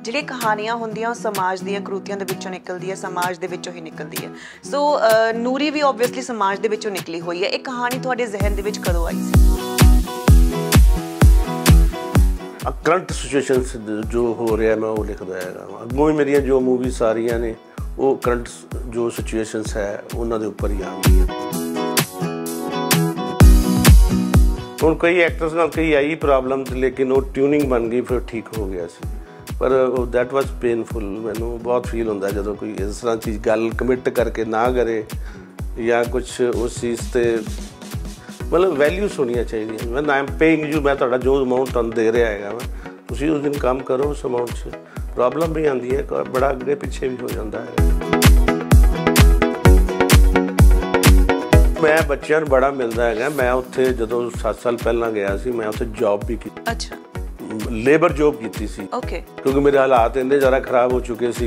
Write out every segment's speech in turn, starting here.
ਜਿਹੜੀ ਕਹਾਣੀਆਂ ਹੁੰਦੀਆਂ ਉਹ ਸਮਾਜ ਦੀਆਂ ਕਰੂਤੀਆਂ ਦੇ ਵਿੱਚੋਂ ਨਿਕਲਦੀ ਹੈ, ਸਮਾਜ ਦੇ ਵਿੱਚੋਂ ਹੀ ਨਿਕਲਦੀ ਹੈ। ਸੋ ਨੂਰੀ ਵੀ ਓਬਵੀਅਸਲੀ ਸਮਾਜ ਦੇ ਵਿੱਚੋਂ ਨਿਕਲੀ ਹੋਈ ਹੈ। ਇਹ ਕਹਾਣੀ ਤੁਹਾਡੇ ਜ਼ਿਹਨ ਦੇ ਵਿੱਚ ਕਦੋਂ ਆਈ ਸੀ? ਕਰੰਟ ਸਿਚੁਏਸ਼ਨਸ ਜੋ ਹੋ ਰਿਹਾ ਮੈਂ ਉਹ ਲਿਖਦਾ ਹੈਗਾ। ਅੱਗੋਂ ਵੀ ਮੇਰੀਆਂ ਜੋ ਮੂਵੀ ਸਾਰੀਆਂ ਨੇ ਉਹ ਕਰੰਟ ਜੋ ਸਿਚੁਏਸ਼ਨਸ ਹੈ ਉਹਨਾਂ ਦੇ ਉੱਪਰ ਹੀ ਆਉਂਦੀਆਂ। ਹੁਣ ਕਈ ਐਕਟਰਸ ਨਾਲ ਕਈ ਆਈ ਪ੍ਰੋਬਲਮ, ਲੇਕਿਨ ਉਹ ਟਿਊਨਿੰਗ ਬਣ ਗਈ, ਫਿਰ ਠੀਕ ਹੋ ਗਿਆ ਸੀ। ਪਰ ਦੈਟ ਵਾਜ਼ ਪੇਨਫੁਲ। ਮੈਨੂੰ ਬਹੁਤ ਫੀਲ ਹੁੰਦਾ ਜਦੋਂ ਕੋਈ ਇਸ ਤਰ੍ਹਾਂ ਚੀਜ਼ ਗੱਲ ਕਮਿਟ ਕਰਕੇ ਨਾ ਕਰੇ ਜਾਂ ਕੁਛ ਉਸ ਚੀਜ਼ 'ਤੇ ਮਤਲਬ ਵੈਲਿਊਸ ਹੋਣੀਆਂ ਚਾਹੀਦੀਆਂ। ਮੈਂ ਆਈ ਐਮ ਪੇਇੰਗ ਯੂ, ਮੈਂ ਤੁਹਾਡਾ ਜੋ ਅਮਾਊਂਟ ਤੁਹਾਨੂੰ ਦੇ ਰਿਹਾ ਹੈਗਾ ਵਾ, ਤੁਸੀਂ ਉਸ ਦਿਨ ਕੰਮ ਕਰੋ ਉਸ ਅਮਾਊਂਟ 'ਚ। ਪ੍ਰੋਬਲਮ ਵੀ ਆਉਂਦੀ ਹੈ, ਬੜਾ ਅੱਗੇ ਪਿੱਛੇ ਵੀ ਹੋ ਜਾਂਦਾ ਹੈ। ਮੈਂ ਬੱਚਿਆਂ ਨੂੰ ਬੜਾ ਮਿਲਦਾ ਹੈਗਾ। ਮੈਂ ਉੱਥੇ ਜਦੋਂ 7 ਸਾਲ ਪਹਿਲਾਂ ਗਿਆ ਸੀ, ਮੈਂ ਉੱਥੇ ਜੌਬ ਵੀ ਕੀਤੀ। ਅੱਛਾ, ਲੇਬਰ ਜੌਬ ਕੀਤੀ ਸੀ। ਓਕੇ। ਕਿਉਂਕਿ ਮੇਰੇ ਹਾਲਾਤ ਇੰਨੇ ਜ਼ਿਆਦਾ ਖਰਾਬ ਹੋ ਚੁੱਕੇ ਸੀ।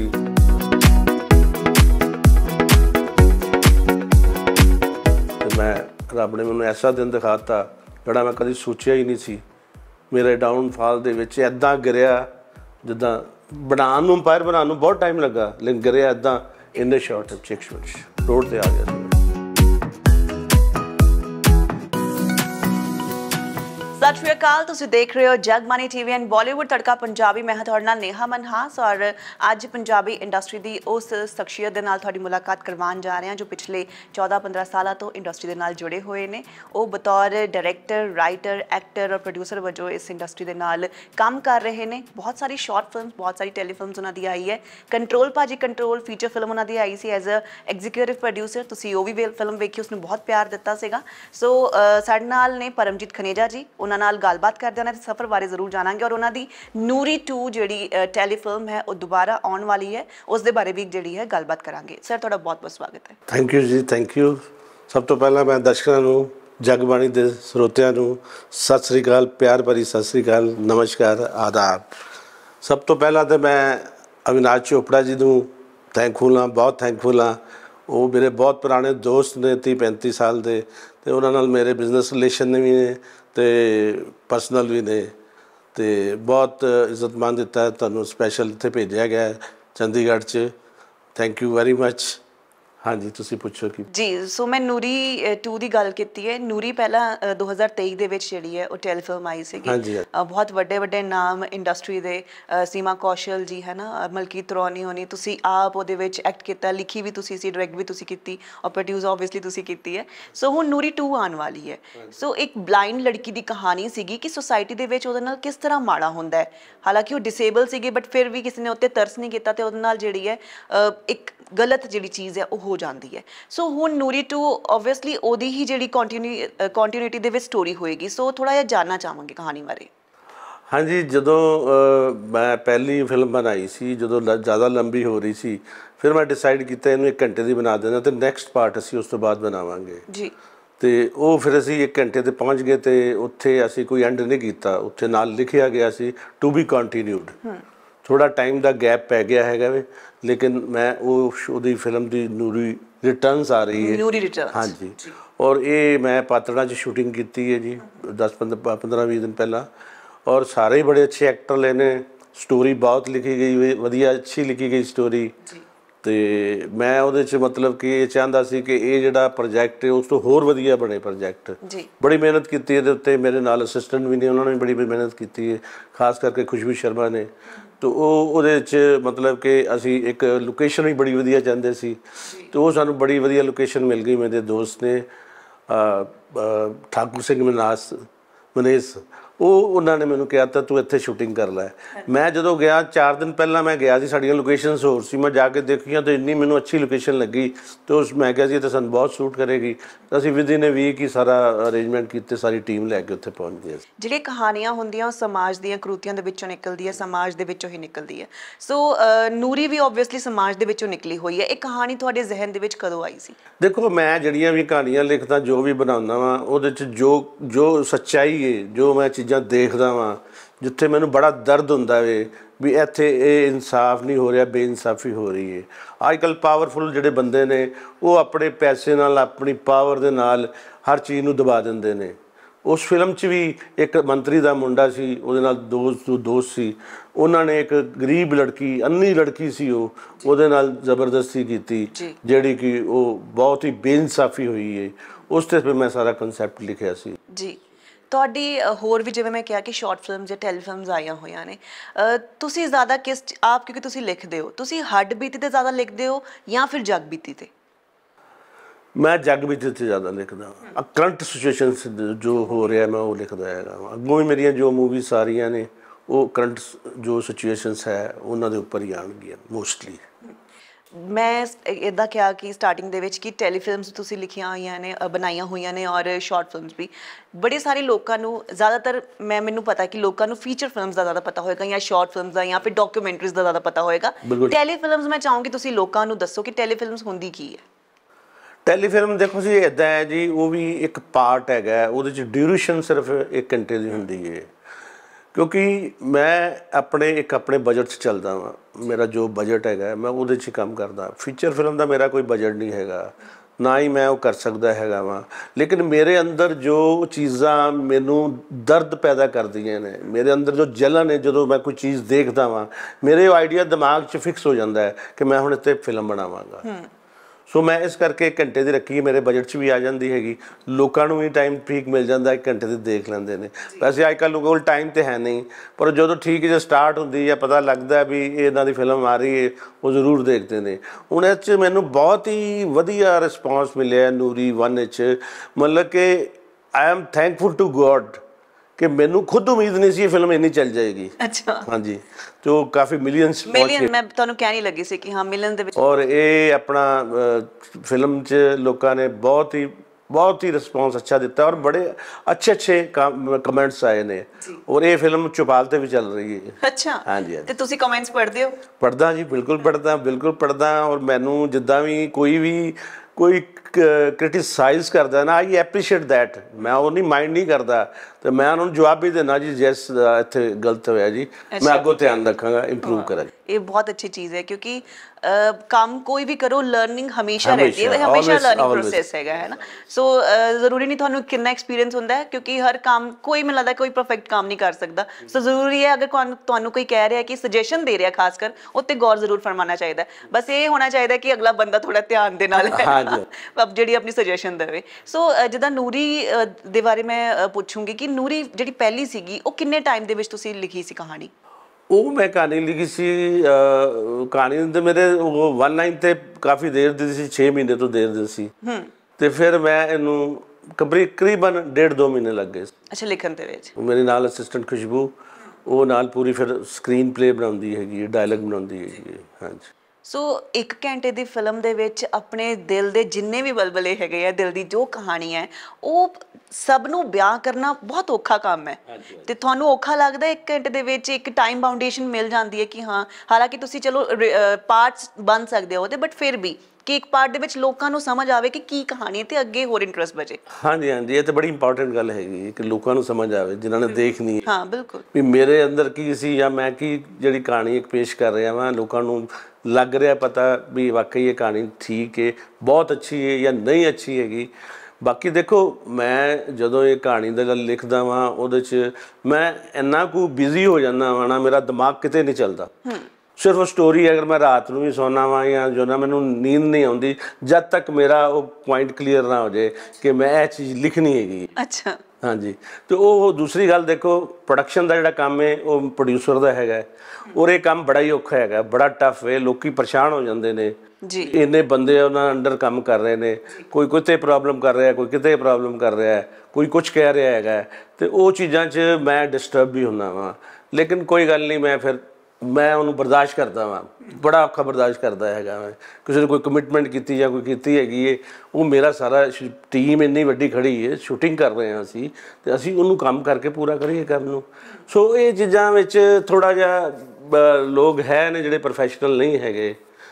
ਤੇ ਮੈਂ ਰੱਬ ਨੇ ਮੈਨੂੰ ਐਸਾ ਦਿਨ ਦਿਖਾਤਾ ਜਿਹੜਾ ਮੈਂ ਕਦੀ ਸੋਚਿਆ ਹੀ ਨਹੀਂ ਸੀ। ਮੇਰੇ ਡਾਊਨਫਾਲ ਦੇ ਵਿੱਚ ਇੱਦਾਂ ਗਿਰਿਆ ਜਿੱਦਾਂ ਬਣਾਉਣ ਨੂੰ ਬਹੁਤ ਟਾਈਮ ਲੱਗਾ, ਲੇਕਿਨ ਗਿਰਿਆ ਇੱਦਾਂ ਇੰਨੇ ਸ਼ਾਰਟ ਟਾਈਮ 'ਚ ਰੋਡ 'ਤੇ ਆ ਗਿਆ ਸੀ। ਸਤਿ ਸ਼੍ਰੀ ਅਕਾਲ, ਤੁਸੀਂ ਦੇਖ ਰਹੇ ਹੋ ਜਗਬਾਣੀ ਟੀਵੀ ਐਂਡ ਬਾਲੀਵੁੱਡ ਤੜਕਾ ਪੰਜਾਬੀ। ਮੈਂ ਹਾਂ ਤੁਹਾਡੇ ਨਾਲ ਨੇਹਾ ਮਨਹਾਸ ਔਰ ਅੱਜ ਪੰਜਾਬੀ ਇੰਡਸਟਰੀ ਦੀ ਉਸ ਸ਼ਖਸੀਅਤ ਦੇ ਨਾਲ ਤੁਹਾਡੀ ਮੁਲਾਕਾਤ ਕਰਵਾਉਣ ਜਾ ਰਹੇ ਹਾਂ ਜੋ ਪਿਛਲੇ 14-15 ਸਾਲਾਂ ਤੋਂ ਇੰਡਸਟਰੀ ਦੇ ਨਾਲ ਜੁੜੇ ਹੋਏ ਨੇ। ਉਹ ਬਤੌਰ ਡਾਇਰੈਕਟਰ, ਰਾਈਟਰ, ਐਕਟਰ ਔਰ ਪ੍ਰੋਡਿਊਸਰ ਵਜੋਂ ਇਸ ਇੰਡਸਟਰੀ ਦੇ ਨਾਲ ਕੰਮ ਕਰ ਰਹੇ ਨੇ। ਬਹੁਤ ਸਾਰੀ ਸ਼ਾਰਟ ਫਿਲਮਸ, ਬਹੁਤ ਸਾਰੀ ਟੈਲੀਫਿਲਮਸ ਉਹਨਾਂ ਦੀ ਆਈ ਹੈ। ਕੰਟਰੋਲ ਭਾਜੀ ਕੰਟਰੋਲ ਫੀਚਰ ਫਿਲਮ ਉਹਨਾਂ ਦੀ ਆਈ ਸੀ ਐਜ਼ ਅ ਐਗਜ਼ੀਕਿਊਟਿਵ ਪ੍ਰੋਡਿਊਸਰ। ਤੁਸੀਂ ਉਹ ਵੀ ਫਿਲਮ ਵੇਖੀ, ਉਸਨੂੰ ਬਹੁਤ ਪਿਆਰ ਦਿੱਤਾ ਸੀਗਾ। ਸੋ ਸਾਡੇ ਨਾਲ ਨੇ ਪਰਮਜੀਤ ਖਨੇਜਾ ਜੀ। ਉਹਨਾਂ ਨਾਲ ਗੱਲਬਾਤ ਕਰਦੇ ਉਹਨਾਂ ਦੇ ਸਫ਼ਰ ਬਾਰੇ ਜ਼ਰੂਰ ਜਾਣਾਂਗੇ ਔਰ ਉਹਨਾਂ ਦੀ ਨੂਰੀ 2 ਜਿਹੜੀ ਟੈਲੀਫਿਲਮ ਹੈ ਉਹ ਦੁਬਾਰਾ ਆਉਣ ਵਾਲੀ ਹੈ, ਉਸ ਦੇ ਬਾਰੇ ਵੀ ਜਿਹੜੀ ਹੈ ਗੱਲਬਾਤ ਕਰਾਂਗੇ। ਸਰ, ਤੁਹਾਡਾ ਬਹੁਤ ਬਹੁਤ ਸਵਾਗਤ ਹੈ। ਥੈਂਕ ਯੂ ਜੀ, ਥੈਂਕ ਯੂ। ਸਭ ਤੋਂ ਪਹਿਲਾਂ ਮੈਂ ਦਰਸ਼ਕਾਂ ਨੂੰ, ਜਗਬਾਣੀ ਦੇ ਸਰੋਤਿਆਂ ਨੂੰ ਸਤਿ ਸ੍ਰੀ ਅਕਾਲ, ਪਿਆਰ ਭਰੀ ਸਤਿ ਸ੍ਰੀ ਅਕਾਲ, ਨਮਸਕਾਰ, ਆਦਾਬ। ਸਭ ਤੋਂ ਪਹਿਲਾਂ ਤਾਂ ਮੈਂ ਅਵਿਨਾਸ਼ ਚੋਪੜਾ ਜੀ ਨੂੰ ਥੈਂਕਫੁਲ ਹਾਂ, ਬਹੁਤ ਥੈਂਕਫੁਲ ਹਾਂ। ਉਹ ਮੇਰੇ ਬਹੁਤ ਪੁਰਾਣੇ ਦੋਸਤ ਨੇ, 30-35 ਸਾਲ ਦੇ, ਅਤੇ ਉਹਨਾਂ ਨਾਲ ਮੇਰੇ ਬਿਜ਼ਨਸ ਰਿਲੇਸ਼ਨ ਵੀ ਨੇ ਅਤੇ ਪਰਸਨਲ ਵੀ ਨੇ, ਅਤੇ ਬਹੁਤ ਇੱਜ਼ਤ ਮਾਨ ਦਿੱਤਾ ਹੈ। ਤੁਹਾਨੂੰ ਸਪੈਸ਼ਲ ਇੱਥੇ ਭੇਜਿਆ ਗਿਆ ਚੰਡੀਗੜ੍ਹ 'ਚ। Thank you very much. ਹਾਂਜੀ, ਤੁਸੀਂ ਪੁੱਛੋ ਕੀ ਜੀ। ਸੋ ਮੈਂ ਨੂਰੀ 2 ਦੀ ਗੱਲ ਕੀਤੀ ਹੈ। ਨੂਰੀ ਪਹਿਲਾਂ 2023 ਦੇ ਵਿੱਚ ਜਿਹੜੀ ਹੈ ਉਹ ਟੈਲੀਫਿਲਮ ਆਈ ਸੀਗੀ। ਬਹੁਤ ਵੱਡੇ ਵੱਡੇ ਨਾਮ ਇੰਡਸਟਰੀ ਦੇ, ਸੀਮਾ ਕੌਸ਼ਲ ਜੀ ਹੈ ਨਾ, ਮਲਕੀਤ ਰੌਣੀ ਹੋਣੀ, ਤੁਸੀਂ ਆਪ ਉਹਦੇ ਵਿੱਚ ਐਕਟ ਕੀਤਾ, ਲਿਖੀ ਵੀ ਤੁਸੀਂ ਸੀ, ਡਾਇਰੈਕਟ ਵੀ ਤੁਸੀਂ ਕੀਤੀ ਔਰ ਪ੍ਰੋਡਿਊਸ ਓਬਵੀਅਸਲੀ ਤੁਸੀਂ ਕੀਤੀ ਹੈ। ਸੋ ਹੁਣ ਨੂਰੀ 2 ਆਉਣ ਵਾਲੀ ਹੈ। ਸੋ ਇੱਕ ਬਲਾਈਂਡ ਲੜਕੀ ਦੀ ਕਹਾਣੀ ਸੀਗੀ ਕਿ ਸੁਸਾਇਟੀ ਦੇ ਵਿੱਚ ਉਹਦੇ ਨਾਲ ਕਿਸ ਤਰ੍ਹਾਂ ਮਾੜਾ ਹੁੰਦਾ ਹੈ। ਹਾਲਾਂਕਿ ਉਹ ਡਿਸੇਬਲ ਸੀਗੇ ਬਟ ਫਿਰ ਵੀ ਕਿਸੇ ਨੇ ਉੱਤੇ ਤਰਸ ਨਹੀਂ ਕੀਤਾ ਅਤੇ ਉਹਦੇ ਨਾਲ ਜਿਹੜੀ ਹੈ ਇੱਕ ਗਲਤ ਜਿਹੜੀ ਚੀਜ਼ ਹੈ ਉਹ ਹੋ ਜਾਂਦੀ ਹੈ। ਸੋ ਹੁਣ ਨੂਰੀ 2 ਓਬਵੀਅਸਲੀ ਉਹਦੀ ਹੀ ਜਿਹੜੀ ਕੰਟੀਨਿਊਟੀ ਦੇ ਵਿੱਚ ਸਟੋਰੀ ਹੋਏਗੀ। ਸੋ ਥੋੜ੍ਹਾ ਜਿਹਾ ਜਾਣਨਾ ਚਾਹਾਂਗੇ ਕਹਾਣੀ ਬਾਰੇ। ਹਾਂਜੀ, ਜਦੋਂ ਮੈਂ ਪਹਿਲੀ ਫਿਲਮ ਬਣਾਈ ਸੀ, ਜਦੋਂ ਜ਼ਿਆਦਾ ਲੰਬੀ ਹੋ ਰਹੀ ਸੀ, ਫਿਰ ਮੈਂ ਡਿਸਾਈਡ ਕੀਤਾ ਇਹਨੂੰ 1 ਘੰਟੇ ਦੀ ਬਣਾ ਦੇਣਾ ਅਤੇ ਨੈਕਸਟ ਪਾਰਟ ਅਸੀਂ ਉਸ ਤੋਂ ਬਾਅਦ ਬਣਾਵਾਂਗੇ ਜੀ। ਅਤੇ ਉਹ ਫਿਰ ਅਸੀਂ 1 ਘੰਟੇ 'ਤੇ ਪਹੁੰਚ ਗਏ ਅਤੇ ਉੱਥੇ ਅਸੀਂ ਕੋਈ ਐਂਡ ਨਹੀਂ ਕੀਤਾ। ਉੱਥੇ ਨਾਲ ਲਿਖਿਆ ਗਿਆ ਸੀ ਟੂ ਬੀ ਕੰਟੀਨਿਊਡ। ਥੋੜ੍ਹਾ ਟਾਈਮ ਦਾ ਗੈਪ ਪੈ ਗਿਆ ਹੈਗਾ ਵੇ, ਲੇਕਿਨ ਮੈਂ ਉਹਦੀ ਫਿਲਮ ਦੀ ਨੂਰੀ ਰਿਟਰਨਸ ਆ ਰਹੀ ਹੈ। ਨੂਰੀ ਰਿਟਰਨਸ, ਹਾਂਜੀ। ਔਰ ਇਹ ਮੈਂ ਪਾਤੜਾਂ 'ਚ ਸ਼ੂਟਿੰਗ ਕੀਤੀ ਹੈ ਜੀ 10-15-20 ਦਿਨ ਪਹਿਲਾਂ। ਔਰ ਸਾਰੇ ਹੀ ਬੜੇ ਅੱਛੇ ਐਕਟਰ ਲਏ ਨੇ। ਸਟੋਰੀ ਬਹੁਤ ਲਿਖੀ ਗਈ, ਵਧੀਆ ਅੱਛੀ ਲਿਖੀ ਗਈ ਸਟੋਰੀ। ਅਤੇ ਮੈਂ ਉਹਦੇ 'ਚ ਮਤਲਬ ਕਿ ਇਹ ਚਾਹੁੰਦਾ ਸੀ ਕਿ ਇਹ ਜਿਹੜਾ ਪ੍ਰੋਜੈਕਟ ਹੈ ਉਸ ਤੋਂ ਹੋਰ ਵਧੀਆ ਬਣੇ ਪ੍ਰੋਜੈਕਟ। ਬੜੀ ਮਿਹਨਤ ਕੀਤੀ ਇਹਦੇ ਉੱਤੇ। ਮੇਰੇ ਨਾਲ ਅਸਿਸਟੈਂਟ ਵੀ ਨੇ, ਉਹਨਾਂ ਨੇ ਵੀ ਬੜੀ ਮਿਹਨਤ ਕੀਤੀ ਹੈ, ਖਾਸ ਕਰਕੇ ਖੁਸ਼ਬੂ ਸ਼ਰਮਾ ਨੇ। ਅਤੇ ਉਹਦੇ 'ਚ ਮਤਲਬ ਕਿ ਅਸੀਂ ਇੱਕ ਲੋਕੇਸ਼ਨ ਵੀ ਬੜੀ ਵਧੀਆ ਚਾਹੁੰਦੇ ਸੀ ਅਤੇ ਉਹ ਸਾਨੂੰ ਬੜੀ ਵਧੀਆ ਲੋਕੇਸ਼ਨ ਮਿਲ ਗਈ। ਮੇਰੇ ਦੋਸਤ ਨੇ ਠਾਕੁਰ ਸਿੰਘ ਮਨੇਸ, ਉਹਨਾਂ ਨੇ ਮੈਨੂੰ ਕਿਹਾ ਤਾਂ ਤੂੰ ਇੱਥੇ ਸ਼ੂਟਿੰਗ ਕਰ ਲੈ। ਮੈਂ ਜਦੋਂ ਗਿਆ 4 ਦਿਨ ਪਹਿਲਾਂ ਮੈਂ ਗਿਆ ਸੀ, ਸਾਡੀਆਂ ਲੋਕੇਸ਼ਨਸ ਹੋਰ ਸੀ। ਮੈਂ ਜਾ ਕੇ ਦੇਖੀਆਂ ਤਾਂ ਇੰਨੀ ਮੈਨੂੰ ਅੱਛੀ ਲੋਕੇਸ਼ਨ ਲੱਗੀ ਅਤੇ ਮੈਂ ਕਿਹਾ ਸੀ ਇਹ ਤਾਂ ਸਾਨੂੰ ਬਹੁਤ ਸੂਟ ਕਰੇਗੀ। ਅਸੀਂ ਵਿਦਿਨ ਅ ਵੀਕ ਹੀ ਸਾਰਾ ਅਰੇਂਜਮੈਂਟ ਕੀਤੇ, ਸਾਰੀ ਟੀਮ ਲੈ ਕੇ ਉੱਥੇ ਪਹੁੰਚ ਗਏ। ਜਿਹੜੀਆਂ ਕਹਾਣੀਆਂ ਹੁੰਦੀਆਂ ਉਹ ਸਮਾਜ ਦੀਆਂ ਕਰੂਤੀਆਂ ਦੇ ਵਿੱਚੋਂ ਨਿਕਲਦੀ ਹੈ, ਸਮਾਜ ਦੇ ਵਿੱਚੋਂ ਹੀ ਨਿਕਲਦੀ ਹੈ। ਸੋ ਨੂਰੀ ਵੀ ਓਬਵੀਅਸਲੀ ਸਮਾਜ ਦੇ ਵਿੱਚੋਂ ਨਿਕਲੀ ਹੋਈ ਹੈ। ਇਹ ਕਹਾਣੀ ਤੁਹਾਡੇ ਜ਼ਿਹਨ ਦੇ ਵਿੱਚ ਕਦੋਂ ਆਈ ਸੀ? ਦੇਖੋ, ਮੈਂ ਜਿਹੜੀਆਂ ਵੀ ਕਹਾਣੀਆਂ ਲਿਖਦਾ, ਜੋ ਵੀ ਬਣਾਉਂਦਾ ਵਾਂ, ਉਹਦੇ 'ਚ ਜੋ ਸੱਚਾਈ ਹੈ, ਜੋ ਮੈਂ ਚੀਜ਼ਾਂ ਦੇਖਦਾ ਵਾਂ, ਜਿੱਥੇ ਮੈਨੂੰ ਬੜਾ ਦਰਦ ਹੁੰਦਾ ਵੇ ਵੀ ਇੱਥੇ ਇਹ ਇਨਸਾਫ ਨਹੀਂ ਹੋ ਰਿਹਾ, ਬੇਇਨਸਾਫੀ ਹੋ ਰਹੀ ਹੈ। ਅੱਜ ਕੱਲ੍ਹ ਪਾਵਰਫੁਲ ਜਿਹੜੇ ਬੰਦੇ ਨੇ ਉਹ ਆਪਣੇ ਪੈਸੇ ਨਾਲ, ਆਪਣੀ ਪਾਵਰ ਦੇ ਨਾਲ ਹਰ ਚੀਜ਼ ਨੂੰ ਦਬਾ ਦਿੰਦੇ ਨੇ। ਉਸ ਫਿਲਮ 'ਚ ਵੀ ਇੱਕ ਮੰਤਰੀ ਦਾ ਮੁੰਡਾ ਸੀ, ਉਹਦੇ ਨਾਲ ਦੋਸਤ ਸੀ, ਉਹਨਾਂ ਨੇ ਇੱਕ ਗਰੀਬ ਲੜਕੀ, ਅੰਨੀ ਲੜਕੀ ਸੀ, ਉਹਦੇ ਨਾਲ ਜ਼ਬਰਦਸਤੀ ਕੀਤੀ, ਜਿਹੜੀ ਕਿ ਉਹ ਬਹੁਤ ਹੀ ਬੇਇਨਸਾਫੀ ਹੋਈ ਹੈ। ਉਸ 'ਤੇ ਫਿਰ ਮੈਂ ਸਾਰਾ ਕਨਸੈਪਟ ਲਿਖਿਆ ਸੀ ਜੀ। ਤੁਹਾਡੀ ਹੋਰ ਵੀ ਜਿਵੇਂ ਮੈਂ ਕਿਹਾ ਕਿ ਸ਼ਾਰਟ ਫਿਲਮ ਜਾਂ ਟੈਲੀਫਿਲਮਸ ਆਈਆਂ ਹੋਈਆਂ ਨੇ, ਤੁਸੀਂ ਜ਼ਿਆਦਾ ਕਿਸ ਆਪ, ਕਿਉਂਕਿ ਤੁਸੀਂ ਲਿਖਦੇ ਹੋ, ਤੁਸੀਂ ਹੱਡ ਬੀਤੀ 'ਤੇ ਜ਼ਿਆਦਾ ਲਿਖਦੇ ਹੋ ਜਾਂ ਫਿਰ ਜਗ ਬੀਤੀ 'ਤੇ? ਮੈਂ ਜਗ ਬੀਤੀ 'ਤੇ ਜ਼ਿਆਦਾ ਲਿਖਦਾ, ਕਰੰਟ ਸਿਚੁਏਸ਼ਨਸ ਜੋ ਹੋ ਰਿਹਾ ਮੈਂ ਉਹ ਲਿਖਦਾ ਹੈਗਾ। ਅੱਗੋਂ ਵੀ ਮੇਰੀਆਂ ਜੋ ਮੂਵੀ ਸਾਰੀਆਂ ਨੇ ਉਹ ਕਰੰਟ ਜੋ ਸਿਚੁਏਸ਼ਨਸ ਹੈ ਉਹਨਾਂ ਦੇ ਉੱਪਰ ਹੀ ਆਉਣਗੀਆਂ ਮੋਸਟਲੀ। ਮੈਂ ਇੱਦਾਂ ਕਿਹਾ ਕਿ ਸਟਾਰਟਿੰਗ ਦੇ ਵਿੱਚ ਕਿ ਟੈਲੀਫਿਲਮਸ ਤੁਸੀਂ ਲਿਖੀਆਂ ਹੋਈਆਂ ਨੇ, ਬਣਾਈਆਂ ਹੋਈਆਂ ਨੇ, ਔਰ ਸ਼ਾਰਟ ਫਿਲਮਸ ਵੀ। ਬੜੇ ਸਾਰੇ ਲੋਕਾਂ ਨੂੰ, ਜ਼ਿਆਦਾਤਰ ਮੈਨੂੰ ਪਤਾ ਕਿ ਲੋਕਾਂ ਨੂੰ ਫੀਚਰ ਫਿਲਮਸ ਦਾ ਜ਼ਿਆਦਾ ਪਤਾ ਹੋਏਗਾ ਜਾਂ ਸ਼ਾਰਟ ਫਿਲਮਸ ਦਾ ਜਾਂ ਫਿਰ ਡਾਕੂਮੈਂਟਰੀਜ਼ ਦਾ ਜ਼ਿਆਦਾ ਪਤਾ ਹੋਏਗਾ। ਟੈਲੀਫਿਲਮਸ ਮੈਂ ਚਾਹੂੰਗੀ ਤੁਸੀਂ ਲੋਕਾਂ ਨੂੰ ਦੱਸੋ ਕਿ ਟੈਲੀਫਿਲਮਸ ਹੁੰਦੀ ਕੀ ਹੈ। ਟੈਲੀਫਿਲਮ ਦੇਖੋ ਜੀ ਇੱਦਾਂ ਹੈ ਜੀ, ਉਹ ਵੀ ਇੱਕ ਪਾਰਟ ਹੈਗਾ, ਉਹਦੇ 'ਚ ਡਿਊਰੇਸ਼ਨ ਸਿਰਫ 1 ਘੰਟੇ ਦੀ ਹੁੰਦੀ ਹੈ। ਕਿਉਂਕਿ ਮੈਂ ਆਪਣੇ ਬਜਟ 'ਚ ਚੱਲਦਾ ਵਾਂ, ਮੇਰਾ ਜੋ ਬਜਟ ਹੈਗਾ ਮੈਂ ਉਹਦੇ 'ਚ ਕੰਮ ਕਰਦਾ। ਫੀਚਰ ਫਿਲਮ ਦਾ ਮੇਰਾ ਕੋਈ ਬਜਟ ਨਹੀਂ ਹੈਗਾ, ਨਾ ਹੀ ਮੈਂ ਉਹ ਕਰ ਸਕਦਾ ਹੈਗਾ ਵਾਂ। ਲੇਕਿਨ ਮੇਰੇ ਅੰਦਰ ਜੋ ਚੀਜ਼ਾਂ ਮੈਨੂੰ ਦਰਦ ਪੈਦਾ ਕਰਦੀਆਂ ਨੇ, ਮੇਰੇ ਅੰਦਰ ਜੋ ਜਲਨ ਹੈ, ਜਦੋਂ ਮੈਂ ਕੋਈ ਚੀਜ਼ ਦੇਖਦਾ ਵਾਂ, ਮੇਰੇ ਉਹ ਆਈਡੀਆ ਦਿਮਾਗ 'ਚ ਫਿਕਸ ਹੋ ਜਾਂਦਾ ਹੈ ਕਿ ਮੈਂ ਹੁਣ ਇੱਥੇ ਫਿਲਮ ਬਣਾਵਾਂਗਾ। ਸੋ ਮੈਂ ਇਸ ਕਰਕੇ 1 ਘੰਟੇ ਦੀ ਰੱਖੀ, ਮੇਰੇ ਬਜਟ 'ਚ ਵੀ ਆ ਜਾਂਦੀ ਹੈਗੀ, ਲੋਕਾਂ ਨੂੰ ਵੀ ਟਾਈਮ ਠੀਕ ਮਿਲ ਜਾਂਦਾ, 1 ਘੰਟੇ ਦੀ ਦੇਖ ਲੈਂਦੇ ਨੇ। ਵੈਸੇ ਅੱਜ ਕੱਲ੍ਹ ਲੋਕਾਂ ਕੋਲ ਟਾਈਮ ਤਾਂ ਹੈ ਨਹੀਂ, ਪਰ ਜਦੋਂ ਠੀਕ ਜੇ ਸਟਾਰਟ ਹੁੰਦੀ ਜਾਂ ਪਤਾ ਲੱਗਦਾ ਵੀ ਇਹਨਾਂ ਦੀ ਫਿਲਮ ਆ ਰਹੀ ਹੈ, ਉਹ ਜ਼ਰੂਰ ਦੇਖਦੇ ਨੇ। ਹੁਣ ਇਸ 'ਚ ਮੈਨੂੰ ਬਹੁਤ ਹੀ ਵਧੀਆ ਰਿਸਪੌਂਸ ਮਿਲਿਆ ਨੂਰੀ 1 ਵਿੱਚ, ਮਤਲਬ ਕਿ I am thankful to God ਕਿ ਮੈਨੂੰ ਖੁਦ ਉਮੀਦ ਨਹੀਂ ਸੀ ਇਹ ਫਿਲਮ ਇੰਨੀ ਚੱਲ ਜਾਏਗੀ। ਅੱਛਾ। ਹਾਂਜੀ, ਤੇ ਉਹ ਕਾਫੀ ਮਿਲੀਅਨਸ ਮਿਲੀਅਨ, ਮੈਂ ਤੁਹਾਨੂੰ ਕਹਿ ਨਹੀਂ ਲੱਗੀ ਸੀ ਕਿ ਹਾਂ ਮਿਲੀਅਨ ਦੇ ਵਿੱਚ। ਔਰ ਇਹ ਆਪਣਾ ਫਿਲਮ 'ਚ ਲੋਕਾਂ ਨੇ ਬਹੁਤ ਹੀ ਰਿਸਪੌਂਸ ਅੱਛਾ ਦਿੱਤਾ, ਔਰ ਬੜੇ ਅੱਛੇ ਕਮੈਂਟਸ ਆਏ ਨੇ। ਔਰ ਇਹ ਫਿਲਮ ਚੌਪਾਲ 'ਤੇ ਵੀ ਚੱਲ ਰਹੀ ਹੈ। ਅੱਛਾ। ਹਾਂਜੀ। ਤੇ ਤੁਸੀਂ ਕਮੈਂਟਸ ਪੜ੍ਹਦੇ ਹੋ? ਪੜ੍ਹਦਾ ਜੀ, ਬਿਲਕੁਲ ਪੜ੍ਹਦਾ। ਔਰ ਮੈਨੂੰ ਜਿੱਦਾਂ ਵੀ ਕੋਈ ਕ੍ਰਿਟੀਸਾਈਜ਼ ਕਰਦਾ ਨਾ, ਆਈ ਐਪਰੀਸ਼ੀਏਟ ਦੈਟ। ਮੈਂ ਉਹ ਨਹੀਂ ਮਾਈਂਡ ਨਹੀਂ ਕਰਦਾ, ਤੇ ਮੈਂ ਉਹਨਾਂ ਨੂੰ ਜਵਾਬ ਵੀ ਦੇਣਾ ਜੀ, ਜੈਸ ਇੱਥੇ ਗਲਤ ਹੋਇਆ ਜੀ, ਮੈਂ ਅੱਗੋਂ ਧਿਆਨ ਰੱਖਾਂਗਾ, ਇੰਪਰੂਵ ਕਰਾਂਗਾ। ਇਹ ਬਹੁਤ ਅੱਛੀ ਚੀਜ਼ ਹੈ, ਕਿਉਂਕਿ ਕੰਮ ਕੋਈ ਵੀ ਕਰੋ, ਲਰਨਿੰਗ ਹਮੇਸ਼ਾ ਰਹਿੰਦੀ ਹੈ, ਹਮੇਸ਼ਾ ਲਰਨਿੰਗ ਪ੍ਰੋਸੈਸ ਹੈਗਾ, ਹੈ ਨਾ। ਸੋ ਜ਼ਰੂਰੀ ਨਹੀਂ ਤੁਹਾਨੂੰ ਕਿੰਨਾ ਐਕਸਪੀਰੀਅੰਸ ਹੁੰਦਾ ਹੈ, ਕਿਉਂਕਿ ਹਰ ਕੰਮ ਕੋਈ, ਮੈਨੂੰ ਲੱਗਦਾ ਕੋਈ ਪਰਫੈਕਟ ਕੰਮ ਨਹੀਂ ਕਰ ਸਕਦਾ। ਸੋ ਜ਼ਰੂਰੀ ਹੈ, ਅਗਰ ਤੁਹਾਨੂੰ ਕੋਈ ਕਹਿ ਰਿਹਾ ਕਿ ਸੁਜੈਸ਼ਨ ਦੇ ਰਿਹਾ, ਖਾਸ ਕਰ ਉੱਤੇ ਗੌਰ ਜ਼ਰੂਰ ਫਰਮਾਉਣਾ ਚਾਹੀਦਾ। ਬਸ ਇਹ ਹੋਣਾ ਚਾਹੀਦਾ ਕਿ ਅਗਲਾ ਬੰਦਾ ਥੋੜਾ ਧਿਆਨ ਦੇ ਨਾਲ ਜਿਹੜੀ ਆਪਣੀ ਸੁਜੈਸ਼ਨ ਦੇਵੇ। ਸੋ ਜਿੱਦਾਂ ਨੂਰੀ ਦੇ ਬਾਰੇ ਮੈਂ ਪੁੱਛੂੰਗੀ ਕਿ ਨੂਰੀ ਜਿਹੜੀ ਪਹਿਲੀ ਸੀਗੀ, ਉਹ ਕਿੰਨੇ ਟਾਈਮ ਦੇ ਵਿੱਚ ਤੁਸੀਂ ਲਿਖੀ ਸੀ ਕਹਾਣੀ? ਉਹ ਮੈਂ ਕਹਾਣੀ ਲਿਖੀ ਸੀ, ਕਹਾਣੀ ਦੇ ਮੇਰੇ 1 ਲਾਈਨ 'ਤੇ ਕਾਫੀ ਦੇਰ ਦੀ ਸੀ, 6 ਮਹੀਨੇ ਤੋਂ ਦੇਰ ਦੀ ਸੀ, ਤੇ ਫਿਰ ਮੈਂ ਇਹਨੂੰ ਤਕਰੀਬਨ 1.5-2 ਮਹੀਨੇ ਲੱਗ ਗਏ। ਅੱਛਾ, ਲਿਖਣ ਦੇ ਵਿੱਚ? ਮੇਰੇ ਨਾਲ ਅਸਿਸਟੈਂਟ ਖੁਸ਼ਬੂ, ਉਹ ਨਾਲ ਪੂਰੀ ਫਿਰ ਸਕਰੀਨ ਪਲੇ ਬਣਾਉਂਦੀ ਹੈਗੀ, ਡਾਇਲੌਗ ਬਣਾਉਂਦੀ ਹੈਗੀ। ਹਾਂਜੀ। ਸੋ 1 ਘੰਟੇ ਦੀ ਫਿਲਮ ਦੇ ਵਿੱਚ ਆਪਣੇ ਦਿਲ ਦੇ ਜਿੰਨੇ ਵੀ ਬਲਬਲੇ ਹੈਗੇ ਆ, ਦਿਲ ਦੀ ਜੋ ਕਹਾਣੀ ਹੈ, ਉਹ ਸਭ ਨੂੰ ਬਿਆਨ ਕਰਨਾ ਬਹੁਤ ਔਖਾ ਕੰਮ ਹੈ। ਤੇ ਤੁਹਾਨੂੰ ਔਖਾ ਲੱਗਦਾ 1 ਘੰਟੇ ਦੇ ਵਿੱਚ ਇੱਕ ਟਾਈਮ ਬਾਉਂਡੇਸ਼ਨ ਮਿਲ ਜਾਂਦੀ ਹੈ ਕਿ ਹਾਂ, ਹਾਲਾਂਕਿ ਤੁਸੀਂ ਚਲੋ ਪਾਰਟਸ ਬਣ ਸਕਦੇ ਹੋ ਉਹਦੇ, ਬਟ ਫਿਰ ਵੀ ਕਿ ਇੱਕ ਪਾਰਟ ਦੇ ਵਿੱਚ ਲੋਕਾਂ ਨੂੰ ਸਮਝ ਆਵੇ ਕਿ ਕੀ ਕਹਾਣੀ ਹੈ ਤੇ ਅੱਗੇ ਹੋਰ ਇੰਟਰਸਟ ਬਚੇ। ਹਾਂਜੀ, ਇਹ ਤਾਂ ਬੜੀ ਇੰਪੋਰਟੈਂਟ ਗੱਲ ਹੈਗੀ ਕਿ ਲੋਕਾਂ ਨੂੰ ਸਮਝ ਆਵੇ, ਜਿਨ੍ਹਾਂ ਨੇ ਦੇਖਣੀ ਹੈ। ਹਾਂ, ਬਿਲਕੁਲ। ਵੀ ਮੇਰੇ ਅੰਦਰ ਕੀ ਸੀ ਜਾਂ ਮੈਂ ਕੀ ਜਿਹੜੀ ਕਹਾਣੀ ਇੱਕ ਪੇਸ਼ ਕਰ ਰਿਹਾ ਵਾਂ, ਲੋਕਾਂ ਨੂੰ ਲੱਗ ਰਿਹਾ ਪਤਾ ਵੀ ਵਾਕਈ ਇਹ ਕਹਾਣੀ ਠੀਕ ਹੈ, ਬਹੁਤ ਅੱਛੀ ਹੈ ਜਾਂ ਨਹੀਂ ਅੱਛੀ ਹੈਗੀ। ਬਾਕੀ ਦੇਖੋ, ਮੈਂ ਜਦੋਂ ਇਹ ਕਹਾਣੀ ਦੇ ਨਾਲ ਲਿਖਦਾ ਵਾਂ, ਉਹਦੇ 'ਚ ਮੈਂ ਇੰਨਾ ਕੁ ਬਿਜ਼ੀ ਹੋ ਜਾਂਦਾ ਵਾਂ ਨਾ, ਮੇਰਾ ਦਿਮਾਗ ਕਿਤੇ ਨਹੀਂ ਚੱਲਦਾ। ਸਿਰਫ ਸਟੋਰੀ, ਅਗਰ ਮੈਂ ਰਾਤ ਨੂੰ ਵੀ ਸੌਣਾ ਵਾਂ ਜਾਂ ਜੋ ਨਾ, ਮੈਨੂੰ ਨੀਂਦ ਨਹੀਂ ਆਉਂਦੀ ਜਦ ਤੱਕ ਮੇਰਾ ਉਹ ਪੁਆਇੰਟ ਕਲੀਅਰ ਨਾ ਹੋ ਜਾਏ ਕਿ ਮੈਂ ਇਹ ਚੀਜ਼ ਲਿਖਣੀ ਹੈਗੀ। ਅੱਛਾ। ਹਾਂਜੀ। ਤੇ ਉਹ ਦੂਸਰੀ ਗੱਲ ਦੇਖੋ, ਪ੍ਰੋਡਕਸ਼ਨ ਦਾ ਜਿਹੜਾ ਕੰਮ ਹੈ ਉਹ ਪ੍ਰੋਡਿਊਸਰ ਦਾ ਹੈਗਾ, ਔਰ ਇਹ ਕੰਮ ਬੜਾ ਹੀ ਔਖਾ ਹੈਗਾ, ਬੜਾ ਟਫ ਹੈ। ਲੋਕੀ ਪਰੇਸ਼ਾਨ ਹੋ ਜਾਂਦੇ ਨੇ ਜੀ, ਇੰਨੇ ਬੰਦੇ ਉਹਨਾਂ ਅੰਡਰ ਕੰਮ ਕਰ ਰਹੇ ਨੇ, ਕੋਈ ਕਿਤੇ ਪ੍ਰੋਬਲਮ ਕਰ ਰਿਹਾ, ਕੋਈ ਕਿਤੇ ਪ੍ਰੋਬਲਮ ਕਰ ਰਿਹਾ, ਕੋਈ ਕੁਛ ਕਹਿ ਰਿਹਾ ਹੈਗਾ, ਤੇ ਉਹ ਚੀਜ਼ਾਂ 'ਚ ਮੈਂ ਡਿਸਟਰਬ ਵੀ ਹੁੰਦਾ ਵਾਂ। ਲੇਕਿਨ ਕੋਈ ਗੱਲ ਨਹੀਂ, ਮੈਂ ਉਹਨੂੰ ਬਰਦਾਸ਼ਤ ਕਰਦਾ ਵਾਂ, ਬੜਾ ਔਖਾ ਬਰਦਾਸ਼ਤ ਕਰਦਾ ਹੈਗਾ ਮੈਂ। ਕਿਸੇ ਨੇ ਕੋਈ ਕਮਿਟਮੈਂਟ ਕੀਤੀ ਜਾਂ ਕੋਈ ਕੀਤੀ ਹੈਗੀ ਹੈ, ਉਹ ਮੇਰਾ ਸਾਰਾ ਟੀਮ ਇੰਨੀ ਵੱਡੀ ਖੜੀ ਹੈ, ਸ਼ੂਟਿੰਗ ਕਰ ਰਹੇ ਹਾਂ ਅਸੀਂ, ਤੇ ਅਸੀਂ ਉਹਨੂੰ ਕੰਮ ਕਰਕੇ ਪੂਰਾ ਕਰੀਏ ਕੰਮ ਨੂੰ। ਸੋ ਇਹ ਚੀਜ਼ਾਂ ਵਿੱਚ ਥੋੜ੍ਹਾ ਜਿਹਾ ਲੋਕ ਹੈ ਨੇ ਜਿਹੜੇ ਪ੍ਰੋਫੈਸ਼ਨਲ ਨਹੀਂ ਹੈਗੇ,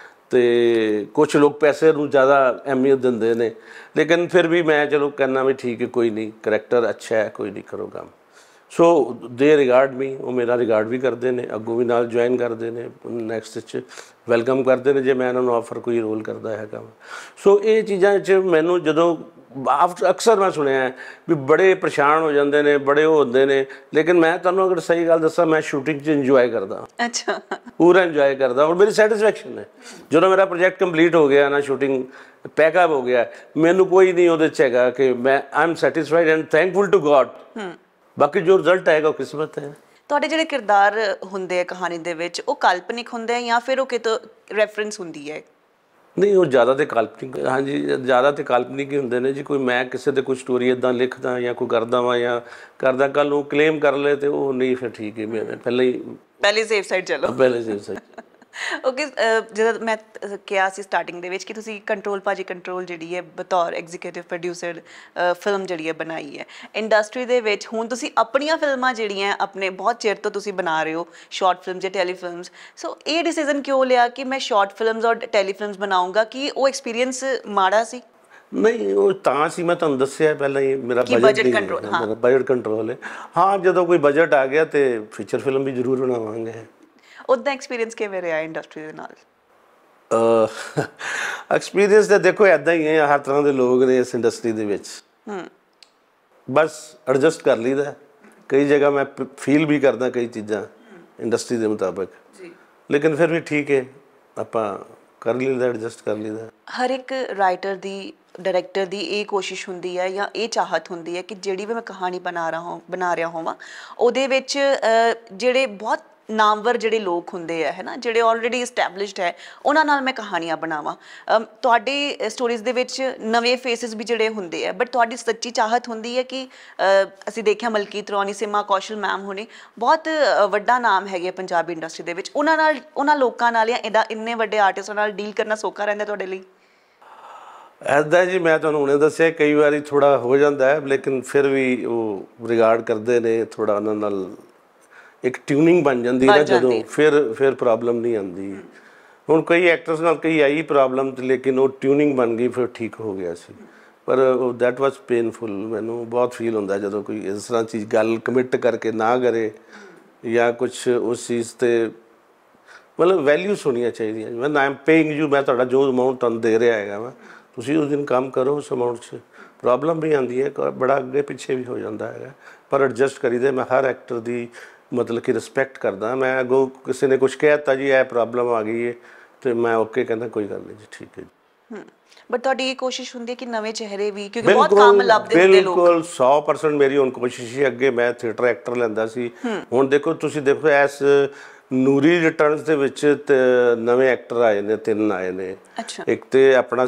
ਤੇ ਕੁਛ ਲੋਕ ਪੈਸੇ ਨੂੰ ਜ਼ਿਆਦਾ ਅਹਿਮੀਅਤ ਦਿੰਦੇ ਨੇ। ਲੇਕਿਨ ਫਿਰ ਵੀ ਮੈਂ ਚਲੋ ਕਹਿੰਦਾ ਵੀ ਠੀਕ ਹੈ, ਕੋਈ ਨਹੀਂ, ਕਰੈਕਟਰ ਅੱਛਾ ਹੈ, ਕੋਈ ਨਹੀਂ, ਕਰੋ ਕੰਮ। ਸੋ ਦੇ ਰਿਗਾਰਡ ਮੀ, ਉਹ ਮੇਰਾ ਰਿਗਾਰਡ ਵੀ ਕਰਦੇ ਨੇ, ਅੱਗੋਂ ਵੀ ਨਾਲ ਜੁਆਇਨ ਕਰਦੇ ਨੇ, ਨੈਕਸਟ 'ਚ ਵੈਲਕਮ ਕਰਦੇ ਨੇ ਜੇ ਮੈਂ ਇਹਨਾਂ ਨੂੰ ਆਫਰ ਕੋਈ ਰੋਲ ਕਰਦਾ ਹੈਗਾ। ਸੋ ਇਹ ਚੀਜ਼ਾਂ 'ਚ ਮੈਨੂੰ ਜਦੋਂ ਅਕਸਰ ਮੈਂ ਸੁਣਿਆ ਵੀ ਬੜੇ ਪਰੇਸ਼ਾਨ ਹੋ ਜਾਂਦੇ ਨੇ, ਬੜੇ ਉਹ ਹੁੰਦੇ ਨੇ, ਲੇਕਿਨ ਮੈਂ ਤੁਹਾਨੂੰ ਅਗਰ ਸਹੀ ਗੱਲ ਦੱਸਾਂ, ਮੈਂ ਸ਼ੂਟਿੰਗ 'ਚ ਇੰਜੋਏ ਕਰਦਾ। ਅੱਛਾ, ਪੂਰਾ ਇੰਜੋਏ ਕਰਦਾ ਔਰ ਮੇਰੀ ਸੈਟਿਸਫੈਕਸ਼ਨ ਹੈ। ਜਦੋਂ ਮੇਰਾ ਪ੍ਰੋਜੈਕਟ ਕੰਪਲੀਟ ਹੋ ਗਿਆ ਨਾ, ਸ਼ੂਟਿੰਗ ਪੈਕਅਪ ਹੋ ਗਿਆ, ਮੈਨੂੰ ਕੋਈ ਨਹੀਂ ਉਹਦੇ 'ਚ ਹੈਗਾ ਕਿ ਮੈਂ I am satisfied and thankful to God. ਬਾਕੀ ਜੋ ਰਿਜ਼ਲਟ ਆਏਗਾ ਉਹ ਕਿਸਮਤ ਹੈ। ਤੁਹਾਡੇ ਜਿਹੜੇ ਕਿਰਦਾਰ ਹੁੰਦੇ ਆ ਕਹਾਣੀ ਦੇ ਵਿੱਚ, ਉਹ ਕਾਲਪਨਿਕ ਹੁੰਦੇ ਆ ਜਾਂ ਫਿਰ ਉਹ ਕਿਤੋਂ ਰੈਫਰੈਂਸ ਹੁੰਦੀ ਹੈ? ਨਹੀਂ, ਉਹ ਜ਼ਿਆਦਾ ਤੇ ਕਾਲਪਨਿਕ, ਹਾਂਜੀ ਜ਼ਿਆਦਾ ਤੇ ਕਾਲਪਨਿਕ ਹੀ ਹੁੰਦੇ ਨੇ ਜੀ। ਕੋਈ ਮੈਂ ਕਿਸੇ ਦੇ ਕੋਈ ਸਟੋਰੀ ਇੱਦਾਂ ਲਿਖਦਾ ਜਾਂ ਕੋਈ ਕਰਦਾ ਵਾਂ ਜਾਂ ਕਰਦਾ, ਕੱਲ੍ਹ ਨੂੰ ਕਲੇਮ ਕਰ ਲਏ ਤੇ ਉਹ ਨਹੀਂ, ਫਿਰ ਠੀਕ ਹੈ, ਮੈਂ ਪਹਿਲੇ ਸੇਫ ਸਾਈਡ ਚਲੋ। ਪਹਿਲੇ ਸੇਫ ਸਾਈਡ। ਓਕੇ, ਜਦੋਂ ਮੈਂ ਕਿਹਾ ਸੀ ਸਟਾਰਟਿੰਗ ਦੇ ਵਿੱਚ ਕਿ ਤੁਸੀਂ ਕੰਟਰੋਲ ਭਾਜੀ ਕੰਟਰੋਲ ਜਿਹੜੀ ਹੈ ਬਤੌਰ ਐਗਜ਼ੀਕਿਊਟਿਵ ਪ੍ਰੋਡਿਊਸਰ ਫਿਲਮ ਜਿਹੜੀ ਹੈ ਬਣਾਈ ਹੈ ਇੰਡਸਟਰੀ ਦੇ ਵਿੱਚ। ਹੁਣ ਤੁਸੀਂ ਆਪਣੀਆਂ ਫਿਲਮਾਂ ਜਿਹੜੀਆਂ ਆਪਣੇ ਬਹੁਤ ਚਿਰ ਤੋਂ ਤੁਸੀਂ ਬਣਾ ਰਹੇ ਹੋ, ਸ਼ਾਰਟ ਫਿਲਮ ਜਾਂ ਟੈਲੀਫਿਲਮਸ, ਸੋ ਇਹ ਡਿਸੀਜ਼ਨ ਕਿਉਂ ਲਿਆ ਕਿ ਮੈਂ ਸ਼ਾਰਟ ਫਿਲਮਸ ਔਰ ਟੈਲੀਫਿਲਮਸ ਬਣਾਉਂਗਾ? ਕਿ ਉਹ ਐਕਸਪੀਰੀਅੰਸ ਮਾੜਾ ਸੀ? ਨਹੀਂ, ਉਹ ਤਾਂ ਸੀ, ਮੈਂ ਤੁਹਾਨੂੰ ਦੱਸਿਆ ਪਹਿਲਾਂ ਹੀ, ਮੇਰਾ ਬਜਟ ਕੰਟਰੋਲ, ਹਾਂ ਬਜਟ ਕੰਟਰੋਲ ਹੈ। ਹਾਂ, ਜਦੋਂ ਕੋਈ ਬਜਟ ਆ ਗਿਆ ਤੇ ਫੀਚਰ ਫਿਲਮ ਵੀ ਜ਼ਰੂਰ ਬਣਾਵਾਂਗੇ। ਉਹਦਾ ਐਕਸਪੀਰੀਅੰਸ ਕਿਵੇਂ ਰਿਹਾ ਇੰਡਸਟਰੀ ਦੇ ਨਾਲ? ਐਕਸਪੀਰੀਅੰਸ ਤਾਂ ਦੇਖੋ ਇੱਦਾਂ ਹੀ ਹੈ, ਹਰ ਤਰ੍ਹਾਂ ਦੇ ਲੋਕ ਨੇ ਇਸ ਇੰਡਸਟਰੀ ਦੇ ਵਿੱਚ, ਬਸ ਐਡਜਸਟ ਕਰ ਲਈਦਾ। ਕਈ ਜਗ੍ਹਾ ਮੈਂ ਫੀਲ ਵੀ ਕਰਦਾ ਕਈ ਚੀਜ਼ਾਂ ਇੰਡਸਟਰੀ ਦੇ ਮੁਤਾਬਕ, ਲੇਕਿਨ ਫਿਰ ਵੀ ਠੀਕ ਹੈ, ਆਪਾਂ ਕਰ ਲਈਦਾ, ਐਡਜਸਟ ਕਰ ਲਈਦਾ। ਹਰ ਇੱਕ ਰਾਈਟਰ ਦੀ, ਡਾਇਰੈਕਟਰ ਦੀ ਇਹ ਕੋਸ਼ਿਸ਼ ਹੁੰਦੀ ਹੈ ਜਾਂ ਇਹ ਚਾਹਤ ਹੁੰਦੀ ਹੈ ਕਿ ਜਿਹੜੀ ਵੀ ਮੈਂ ਕਹਾਣੀ ਬਣਾ ਰਿਹਾ ਹੋਵਾਂ ਉਹਦੇ ਵਿੱਚ ਜਿਹੜੇ ਬਹੁਤ ਨਾਮਵਰ ਜਿਹੜੇ ਲੋਕ ਹੁੰਦੇ ਆ, ਹੈ ਨਾ, ਜਿਹੜੇ ਆਲਰੇਡੀ ਇਸਟੈਬਲਿਸ਼ਡ ਹੈ, ਉਹਨਾਂ ਨਾਲ ਮੈਂ ਕਹਾਣੀਆਂ ਬਣਾਵਾਂ। ਤੁਹਾਡੀ ਸਟੋਰੀਜ਼ ਦੇ ਵਿੱਚ ਨਵੇਂ ਫੇਸਿਸ ਵੀ ਜਿਹੜੇ ਹੁੰਦੇ ਆ, ਬਟ ਤੁਹਾਡੀ ਸੱਚੀ ਚਾਹਤ ਹੁੰਦੀ ਹੈ ਕਿ ਅਸੀਂ ਦੇਖਿਆ ਮਲਕੀਤ ਰੌਣੀ, ਸੀਮਾ ਕੌਸ਼ਲ ਮੈਮ ਹੋਣੀ, ਬਹੁਤ ਵੱਡਾ ਨਾਮ ਹੈਗੇ ਪੰਜਾਬੀ ਇੰਡਸਟਰੀ ਦੇ ਵਿੱਚ, ਉਹਨਾਂ ਨਾਲ, ਉਹਨਾਂ ਲੋਕਾਂ ਨਾਲ ਜਾਂ ਇਹਦਾ ਇੰਨੇ ਵੱਡੇ ਆਰਟਿਸਟਾਂ ਨਾਲ ਡੀਲ ਕਰਨਾ ਸੌਖਾ ਰਹਿੰਦਾ ਤੁਹਾਡੇ ਲਈ? ਇੱਦਾਂ ਜੀ, ਮੈਂ ਤੁਹਾਨੂੰ ਹੁਣੇ ਦੱਸਿਆ ਕਈ ਵਾਰੀ ਥੋੜ੍ਹਾ ਹੋ ਜਾਂਦਾ ਹੈ, ਲੇਕਿਨ ਫਿਰ ਵੀ ਉਹ ਰਿਗਾਰਡ ਕਰਦੇ ਨੇ ਥੋੜ੍ਹਾ, ਉਹਨਾਂ ਨਾਲ ਇੱਕ ਟਿਊਨਿੰਗ ਬਣ ਜਾਂਦੀ ਹੈ ਜਦੋਂ, ਫਿਰ ਪ੍ਰੋਬਲਮ ਨਹੀਂ ਆਉਂਦੀ। ਹੁਣ ਕਈ ਐਕਟਰਸ ਨਾਲ ਕਈ ਆਈ ਪ੍ਰੋਬਲਮ, ਲੇਕਿਨ ਉਹ ਟਿਊਨਿੰਗ ਬਣ ਗਈ, ਫਿਰ ਠੀਕ ਹੋ ਗਿਆ ਸੀ। ਪਰ ਦੈਟ ਵਾਜ਼ ਪੇਨਫੁਲ। ਮੈਨੂੰ ਬਹੁਤ ਫੀਲ ਹੁੰਦਾ ਜਦੋਂ ਕੋਈ ਇਸ ਤਰ੍ਹਾਂ ਚੀਜ਼ ਗੱਲ ਕਮਿਟ ਕਰਕੇ ਨਾ ਕਰੇ ਜਾਂ ਕੁਛ ਉਸ ਚੀਜ਼ 'ਤੇ ਮਤਲਬ ਵੈਲਿਊਸ ਹੋਣੀਆਂ ਚਾਹੀਦੀਆਂ। ਮੈਂ ਆਈ ਐਮ ਪੇਇੰਗ ਯੂ, ਮੈਂ ਤੁਹਾਡਾ ਜੋ ਅਮਾਊਂਟ ਤੁਹਾਨੂੰ ਦੇ ਰਿਹਾ ਹੈਗਾ ਵਾ, ਤੁਸੀਂ ਉਸ ਦਿਨ ਕੰਮ ਕਰੋ ਉਸ ਅਮਾਊਂਟ 'ਚ। ਪ੍ਰੋਬਲਮ ਵੀ ਆਉਂਦੀ ਹੈ, ਬੜਾ ਅੱਗੇ ਪਿੱਛੇ ਵੀ ਹੋ ਜਾਂਦਾ ਹੈਗਾ, ਪਰ ਐਡਜਸਟ ਕਰੀਦੇ। ਮੈਂ ਹਰ ਐਕਟਰ ਦੀ ਮਤਲਬ ਕਿ ਰਿਸਪੈਕਟ ਕਰਦਾ। ਮੈਂ ਅੱਗੋਂ ਕਿਸੇ ਨੇ ਕੁਛ ਕਹਿ ਦਿੱਤਾ ਜੀ ਇਹ ਪ੍ਰੋਬਲਮ ਆ ਗਈ ਹੈ, ਤੇ ਮੈਂ ਓਕੇ ਕਹਿੰਦਾ, ਕੋਈ ਗੱਲ ਨਹੀਂ ਜੀ, ਠੀਕ ਹੈ ਜੀ। ਬਟ ਤੁਹਾਡੀ ਇਹ ਕੋਸ਼ਿਸ਼ ਹੁੰਦੀ ਹੈ ਕਿ ਨਵੇਂ ਚਿਹਰੇ ਵੀ, ਕਿਉਂਕਿ ਬਹੁਤ ਕੰਮ ਲੱਭਦੇ ਹੁੰਦੇ ਲੋਕ। ਬਿਲਕੁਲ 100% ਮੇਰੀ ਹੁਣ ਕੋਸ਼ਿਸ਼ ਹੀ। ਅੱਗੇ ਮੈਂ ਥੀਏਟਰ ਐਕਟਰ ਲੈਂਦਾ ਸੀ, ਹੁਣ ਦੇਖੋ ਤੁਸੀਂ ਦੇਖੋ ਇਸ ਨੂਰੀ ਰਿਟਰਨਸ ਦੇ ਵਿੱਚ ਨਵੇਂ ਐਕਟਰ ਆਏ ਨੇ, 3 ਆਏ ਨੇ। ਇੱਕ ਤੇ ਆਪਣਾ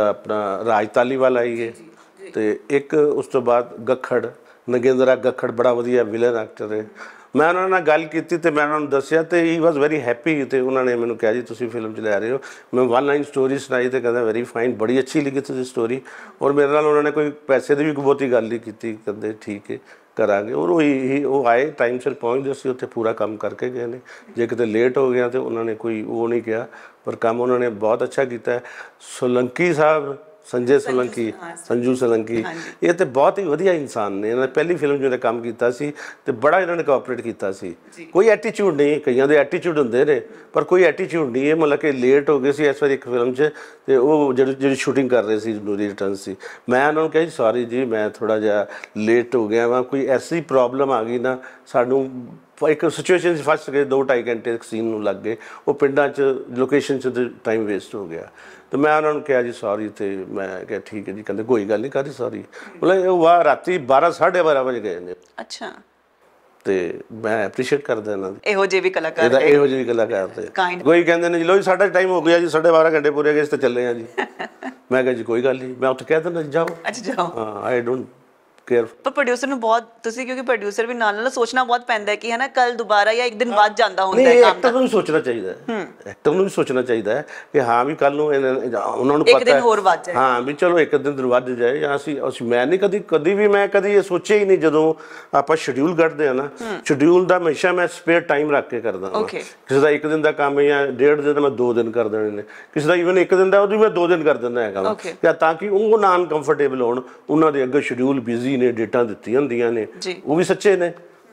ਰਾਜ ਧਾਲੀਵਾਲ ਆਈ ਹੈ, ਤੇ ਇੱਕ ਉਸ ਤੋਂ ਬਾਅਦ ਗੱਖੜ, ਨਗੇਂਦਰਾ ਗੱਖੜ, ਬੜਾ ਵਧੀਆ ਵਿਲਨ ਐਕਟਰ ਹੈ। ਮੈਂ ਉਹਨਾਂ ਨਾਲ ਗੱਲ ਕੀਤੀ ਤੇ ਮੈਂ ਉਹਨਾਂ ਨੂੰ ਦੱਸਿਆ ਤੇ ਹੀ ਵਾਜ਼ ਵੈਰੀ ਹੈਪੀ। ਤੇ ਉਹਨਾਂ ਨੇ ਮੈਨੂੰ ਕਿਹਾ ਜੀ ਤੁਸੀਂ ਫਿਲਮ 'ਚ ਲੈ ਰਹੇ ਹੋ। ਮੈਂ 1 ਲਾਈਨ ਸਟੋਰੀ ਸੁਣਾਈ ਤੇ ਕਹਿੰਦਾ ਵੈਰੀ ਫਾਈਨ, ਬੜੀ ਅੱਛੀ ਲਿਖੀ ਤੁਸੀਂ ਸਟੋਰੀ। ਔਰ ਮੇਰੇ ਨਾਲ ਉਹਨਾਂ ਨੇ ਕੋਈ ਪੈਸੇ ਦੀ ਵੀ ਬਹੁਤੀ ਗੱਲ ਨਹੀਂ ਕੀਤੀ, ਕਹਿੰਦੇ ਠੀਕ ਹੈ ਕਰਾਂਗੇ। ਔਰ ਉਹ ਆਏ, ਟਾਈਮ ਸਿਰ ਪਹੁੰਚਦੇ ਸੀ ਉੱਥੇ, ਪੂਰਾ ਕੰਮ ਕਰਕੇ ਗਏ ਨੇ। ਜੇ ਕਿਤੇ ਲੇਟ ਹੋ ਗਿਆ ਤਾਂ ਉਹਨਾਂ ਨੇ ਕੋਈ ਉਹ ਨਹੀਂ ਕਿਹਾ, ਪਰ ਕੰਮ ਉਹਨਾਂ ਨੇ ਬਹੁਤ ਅੱਛਾ ਕੀਤਾ ਹੈ। ਸੋਲੰਕੀ ਸਾਹਿਬ, ਸੰਜੇ ਸੋਲੰਕੀ, ਸੰਜੂ ਸੋਲੰਕੀ, ਇਹ ਤਾਂ ਬਹੁਤ ਹੀ ਵਧੀਆ ਇਨਸਾਨ ਨੇ। ਇਹਨਾਂ ਨੇ ਪਹਿਲੀ ਫਿਲਮ ਜਿਹਦੇ ਕੰਮ ਕੀਤਾ ਸੀ ਤੇ ਬੜਾ ਇਹਨਾਂ ਨੇ ਕੋਆਪਰੇਟ ਕੀਤਾ ਸੀ। ਕੋਈ ਐਟੀਟਿਊਡ ਨਹੀਂ, ਕਈਆਂ ਦੇ ਐਟੀਟਿਊਡ ਹੁੰਦੇ ਨੇ, ਪਰ ਕੋਈ ਐਟੀਟਿਊਡ ਨਹੀਂ ਹੈ। ਮਤਲਬ ਕਿ ਲੇਟ ਹੋ ਗਏ ਸੀ ਇਸ ਵਾਰੀ ਇੱਕ ਫਿਲਮ 'ਚ, ਤੇ ਉਹ ਜਿਹੜੀ ਸ਼ੂਟਿੰਗ ਕਰ ਰਹੇ ਸੀ ਨੂਰੀ ਰਿਟਰਨ ਸੀ, ਮੈਂ ਉਹਨਾਂ ਨੂੰ ਕਿਹਾ ਜੀ ਸੌਰੀ ਜੀ, ਮੈਂ ਥੋੜ੍ਹਾ ਜਿਹਾ ਲੇਟ ਹੋ ਗਿਆ ਵਾ, ਕੋਈ ਐਸੀ ਪ੍ਰੋਬਲਮ ਆ ਗਈ ਨਾ, ਸਾਨੂੰ ਇੱਕ ਸਿਚੁਏਸ਼ਨ 'ਚ ਫਸ ਗਏ, 2-2.5 ਘੰਟੇ ਇੱਕ ਸੀਨ ਨੂੰ ਲੱਗ ਗਏ, ਉਹ ਪਿੰਡਾਂ 'ਚ ਲੋਕੇਸ਼ਨ 'ਚ ਟਾਈਮ ਵੇਸਟ ਹੋ ਗਿਆ। ਤੇ ਮੈਂ ਉਹਨਾਂ ਨੂੰ ਕਿਹਾ ਜੀ ਸੌਰੀ, ਤੇ ਮੈਂ ਕਿਹਾ ਠੀਕ ਹੈ ਜੀ, ਕਹਿੰਦੇ ਕੋਈ ਗੱਲ ਨਹੀਂ ਕਰੀ ਸੌਰੀ। ਮਤਲਬ ਉਹ ਰਾਤੀ 12-12:30 ਵਜੇ ਗਏ ਨੇ। ਅੱਛਾ। ਤੇ ਮੈਂ ਐਪਰੀਸ਼ੀਏਟ ਕਰਦਾ ਇਹਨਾਂ ਦੀ, ਇਹੋ ਜਿਹੇ ਵੀ ਕਲਾਕਾਰ, ਇਹੋ ਜਿਹੇ ਵੀ ਕਲਾਕਾਰ। ਤੇ ਕੋਈ ਕਹਿੰਦੇ ਨੇ ਜੀ ਲੋ ਜੀ ਸਾਡਾ ਟਾਈਮ ਹੋ ਗਿਆ ਜੀ, 12:30 ਘੰਟੇ ਪੂਰੇ ਗਏ, ਇਸ ਤੇ ਚੱਲੇ ਆ ਜੀ। ਮੈਂ ਕਿਹਾ ਜੀ ਕੋਈ ਗੱਲ ਨਹੀਂ, ਮੈਂ ਉੱਥੇ ਕਹਿ ਦਿੰਦਾ ਜਾਓ। ਅੱਛਾ ਜਾਓ। ਹਾਂ, ਆਈ ਡੋਂਟ ਕੇਅਰ। ਪਰ ਪ੍ਰੋਡਿਊਸਰ ਨੂੰ ਬਹੁਤ, ਤੁਸੀਂ ਕਿਉਂਕਿ ਪ੍ਰੋਡਿਊਸਰ ਵੀ ਨਾਲ ਸੋਚਣਾ ਬਹੁਤ ਪੈਂਦਾ ਹੈ ਕਿ ਹੈ ਨਾ, ਕੱਲ ਦੁਬਾਰਾ ਜਾਂ ਇੱਕ ਦਿਨ ਬਾਅਦ ਜਾਂਦਾ ਹੁੰਦਾ ਹੈ ਕੰਮ। ਐਕਟਰ ਨੂੰ ਵੀ ਸੋਚਣਾ ਚਾਹੀਦਾ ਹੈ, ਐਕਟਰ ਨੂੰ ਵੀ ਸੋਚਣਾ ਚਾਹੀਦਾ ਹੈ ਕਿ ਹਾਂ ਵੀ ਕੱਲ ਨੂੰ ਉਹਨਾਂ ਨੂੰ ਪਤਾ ਹੈ, ਹਾਂ ਵੀ ਚਲੋ ਇੱਕ ਦਿਨ ਵੱਧ ਜਾਏ। ਜਾਂ ਅਸੀਂ ਮੈਂ ਨਹੀਂ ਕਦੀ ਵੀ ਮੈਂ ਕਦੀ ਇਹ ਸੋਚਿਆ ਹੀ ਨਹੀਂ। ਜਦੋਂ ਆਪਾਂ ਸ਼ਡਿਊਲ ਕੱਢਦੇ ਹਾਂ ਨਾ, ਸ਼ਡਿਊਲ ਦਾ ਹਮੇਸ਼ਾ ਮੈਂ ਸਪੇਅਰ ਟਾਈਮ ਰੱਖ ਕੇ ਕਰਦਾ ਹਾਂ। ਕਿਸੇ ਦਾ 1 ਦਿਨ ਦਾ ਕੰਮ ਹੈ ਜਾਂ 1.5 ਦਿਨ ਦਾ, ਮੈਂ 2 ਦਿਨ ਕਰ ਦੇਣੇ ਨੇ। ਕਿਸੇ ਦਾ ਈਵਨ 1 ਦਿਨ ਦਾ, ਉਹਦੀ ਮੈਂ 2 ਦਿਨ ਕਰ ਦਿੰਦਾ ਹੈਗਾ, ਤਾਂ ਕਿ ਉਹ ਨਾ ਅਨਕੰਫਰਟੇਬਲ ਹੋਣ। ਉਹਨਾਂ ਦੇ ਅੱਗੇ ਸ਼ਡਿਊਲ ਬਿਜ਼ੀ ਨੇ, ਡੇਟਾਂ ਦਿੱਤੀਆਂ ਹੁੰਦੀਆਂ ਨੇ, ਉਹ ਵੀ ਸੱਚੇ ਨੇ,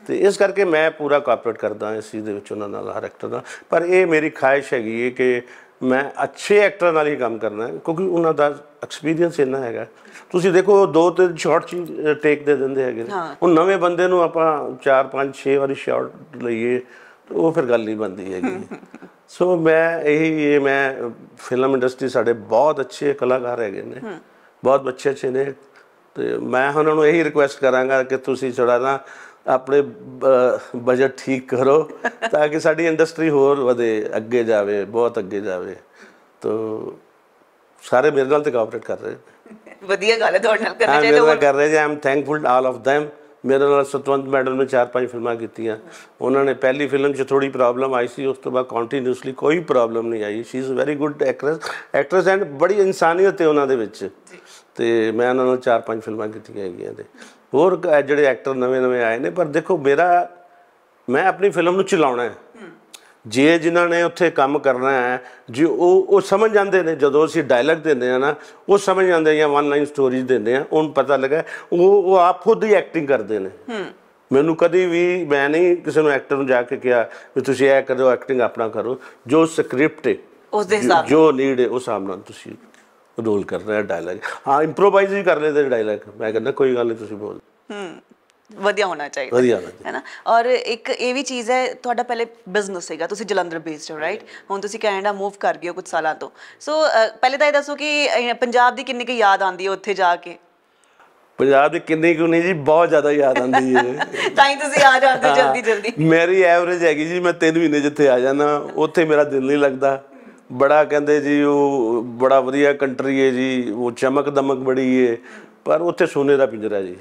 ਤੇ ਇਸ ਕਰਕੇ ਮੈਂ ਪੂਰਾ ਕੋਆਪਰੇਟ ਕਰਦਾ ਇਸ ਚੀਜ਼ ਦੇ ਵਿੱਚ ਉਹਨਾਂ ਨਾਲ, ਹਰ ਐਕਟਰ ਨਾਲ। ਪਰ ਇਹ ਮੇਰੀ ਖਾਹਿਸ਼ ਹੈਗੀ ਹੈ ਕਿ ਮੈਂ ਅੱਛੇ ਐਕਟਰ ਨਾਲ ਹੀ ਕੰਮ ਕਰਨਾ, ਕਿਉਂਕਿ ਉਹਨਾਂ ਦਾ ਐਕਸਪੀਰੀਅੰਸ ਇੰਨਾ ਹੈਗਾ। ਤੁਸੀਂ ਦੇਖੋ 2-3 ਸ਼ਾਟ 'ਚ ਟੇਕ ਦੇ ਦਿੰਦੇ ਹੈਗੇ ਨੇ। ਹੁਣ ਨਵੇਂ ਬੰਦੇ ਨੂੰ ਆਪਾਂ 4-5-6 ਵਾਰੀ ਸ਼ਾਟ ਲਈਏ ਉਹ ਫਿਰ ਗੱਲ ਨਹੀਂ ਬਣਦੀ ਹੈਗੀ। ਸੋ ਮੈਂ ਫਿਲਮ ਇੰਡਸਟਰੀ ਸਾਡੇ ਬਹੁਤ ਅੱਛੇ ਕਲਾਕਾਰ ਹੈਗੇ ਨੇ, ਬਹੁਤ ਅੱਛੇ ਨੇ, ਤੇ ਮੈਂ ਉਹਨਾਂ ਨੂੰ ਇਹੀ ਰਿਕੁਐਸਟ ਕਰਾਂਗਾ ਕਿ ਤੁਸੀਂ ਥੋੜ੍ਹਾ ਨਾ ਆਪਣੇ ਬਜਟ ਠੀਕ ਕਰੋ ਤਾਂ ਕਿ ਸਾਡੀ ਇੰਡਸਟਰੀ ਹੋਰ ਵਧੇ, ਅੱਗੇ ਜਾਵੇ, ਬਹੁਤ ਅੱਗੇ ਜਾਵੇ। ਤੋ ਸਾਰੇ ਮੇਰੇ ਨਾਲ ਤੇ ਕੋਆਪਰੇਟ ਕਰ ਰਹੇ। ਵਧੀਆ ਗੱਲ ਹੈ, ਤੁਹਾਡੇ ਨਾਲ ਕਰਨਾ ਚਾਹੀਦਾ। ਮੇਰੇ ਨਾਲ ਕਰ ਰਹੇ ਜੀ। I am thankful all of them. ਮੇਰੇ ਨਾਲ ਸਤਵੰਤ ਮੈਡਮ ਨੇ 4-5 ਫਿਲਮਾਂ ਕੀਤੀਆਂ। ਉਹਨਾਂ ਨੇ ਪਹਿਲੀ ਫਿਲਮ 'ਚ ਥੋੜ੍ਹੀ ਪ੍ਰੋਬਲਮ ਆਈ ਸੀ, ਉਸ ਤੋਂ ਬਾਅਦ ਕੰਟੀਨਿਊਸਲੀ ਕੋਈ ਪ੍ਰੋਬਲਮ ਨਹੀਂ ਆਈ। She is very good actress and ਬੜੀ ਇਨਸਾਨੀਅਤ ਹੈ ਉਹਨਾਂ ਦੇ ਵਿੱਚ। ਤੇ ਮੈਂ ਉਹਨਾਂ ਨਾਲ 4-5 ਫਿਲਮਾਂ ਕੀਤੀਆਂ ਹੈਗੀਆਂ। ਤੇ ਹੋਰ ਜਿਹੜੇ ਐਕਟਰ ਨਵੇਂ ਆਏ ਨੇ, ਪਰ ਦੇਖੋ ਮੈਂ ਆਪਣੀ ਫਿਲਮ ਨੂੰ ਚਲਾਉਣਾ ਹੈ। ਜੇ ਜਿਨ੍ਹਾਂ ਨੇ ਉੱਥੇ ਕੰਮ ਕਰਨਾ ਹੈ, ਜੇ ਉਹ ਸਮਝ ਜਾਂਦੇ ਨੇ, ਜਦੋਂ ਅਸੀਂ ਡਾਇਲੌਗ ਦਿੰਦੇ ਹਾਂ ਨਾ, ਉਹ ਸਮਝ ਜਾਂਦੇ, ਜਾਂ 1 ਲਾਈਨ ਸਟੋਰੀਜ਼ ਦਿੰਦੇ ਹਾਂ, ਉਹਨੂੰ ਪਤਾ ਲੱਗਾ ਉਹ ਆਪ ਖੁਦ ਹੀ ਐਕਟਿੰਗ ਕਰਦੇ ਨੇ। ਮੈਨੂੰ ਕਦੀ ਵੀ ਮੈਂ ਨਹੀਂ ਕਿਸੇ ਨੂੰ ਐਕਟਰ ਨੂੰ ਜਾ ਕੇ ਕਿਹਾ ਵੀ ਤੁਸੀਂ ਇਹ ਕਰੋ, ਐਕਟਿੰਗ ਆਪਣਾ ਕਰੋ। ਜੋ ਸਕ੍ਰਿਪਟ ਹੈ, ਜੋ ਨੀਡ ਹੈ, ਉਸ ਹਿਸਾਬ ਨਾਲ ਤੁਸੀਂ ਰੋਲ ਕਰਨਾ ਹੈ। ਡਾਇਲੌਗ ਹਾਂ ਇੰਪਰੋਵਾਈਜ਼ ਵੀ ਕਰ ਲੈਂਦੇ ਡਾਇਲੌਗ। ਮੈਂ ਕਹਿੰਦਾ ਕੋਈ ਗੱਲ ਨਹੀਂ, ਤੁਸੀਂ ਬੋਲ। ਵਧੀਆ ਹੋਣਾ ਚਾਹੀਦਾ ਹੈ ਨਾ। ਔਰ ਇੱਕ ਇਹ ਵੀ ਚੀਜ਼ ਹੈ, ਤੁਹਾਡਾ ਪਹਿਲੇ ਬਿਜ਼ਨਸ ਸੀਗਾ, ਤੁਸੀਂ ਜਲੰਧਰ ਬੇਸਡ ਹੋ, ਰਾਈਟ? ਹੁਣ ਤੁਸੀਂ ਕੈਨੇਡਾ ਮੂਵ ਕਰ ਗਏ ਹੋ ਕੁਝ ਸਾਲਾਂ ਤੋਂ। ਸੋ ਪਹਿਲੇ ਤਾਂ ਇਹ ਦੱਸੋ ਕਿ ਪੰਜਾਬ ਦੀ ਕਿੰਨੀ ਕੁ ਯਾਦ ਆਉਂਦੀ ਹੈ ਉੱਥੇ ਜਾ ਕੇ? ਪੰਜਾਬ ਦੀ ਕਿੰਨੀ ਕੁ ਨਹੀਂ ਜੀ, ਬਹੁਤ ਜ਼ਿਆਦਾ ਯਾਦ ਆਉਂਦੀ ਹੈ। ਤਾਂ ਹੀ ਤੁਸੀਂ ਆ ਜਾਂਦੇ ਜਲਦੀ। ਮੇਰੀ ਐਵਰੇਜ ਹੈਗੀ ਜੀ, ਮੈਂ 3 ਮਹੀਨੇ ਜਿੱਥੇ ਆ ਜਾਣਾ, ਉੱਥੇ ਮੇਰਾ ਦਿਲ ਨਹੀਂ ਲੱਗਦਾ। ਬੜਾ ਕਹਿੰਦੇ ਜੀ ਉਹ ਬੜਾ ਵਧੀਆ ਕੰਟਰੀ ਹੈ ਜੀ, ਉਹ ਚਮਕ ਦਮਕ ਬੜੀ ਹੈ, ਪਰ ਉੱਥੇ ਸੋਨੇ ਦਾ ਪਿੰਜਰਾ ਜੀ।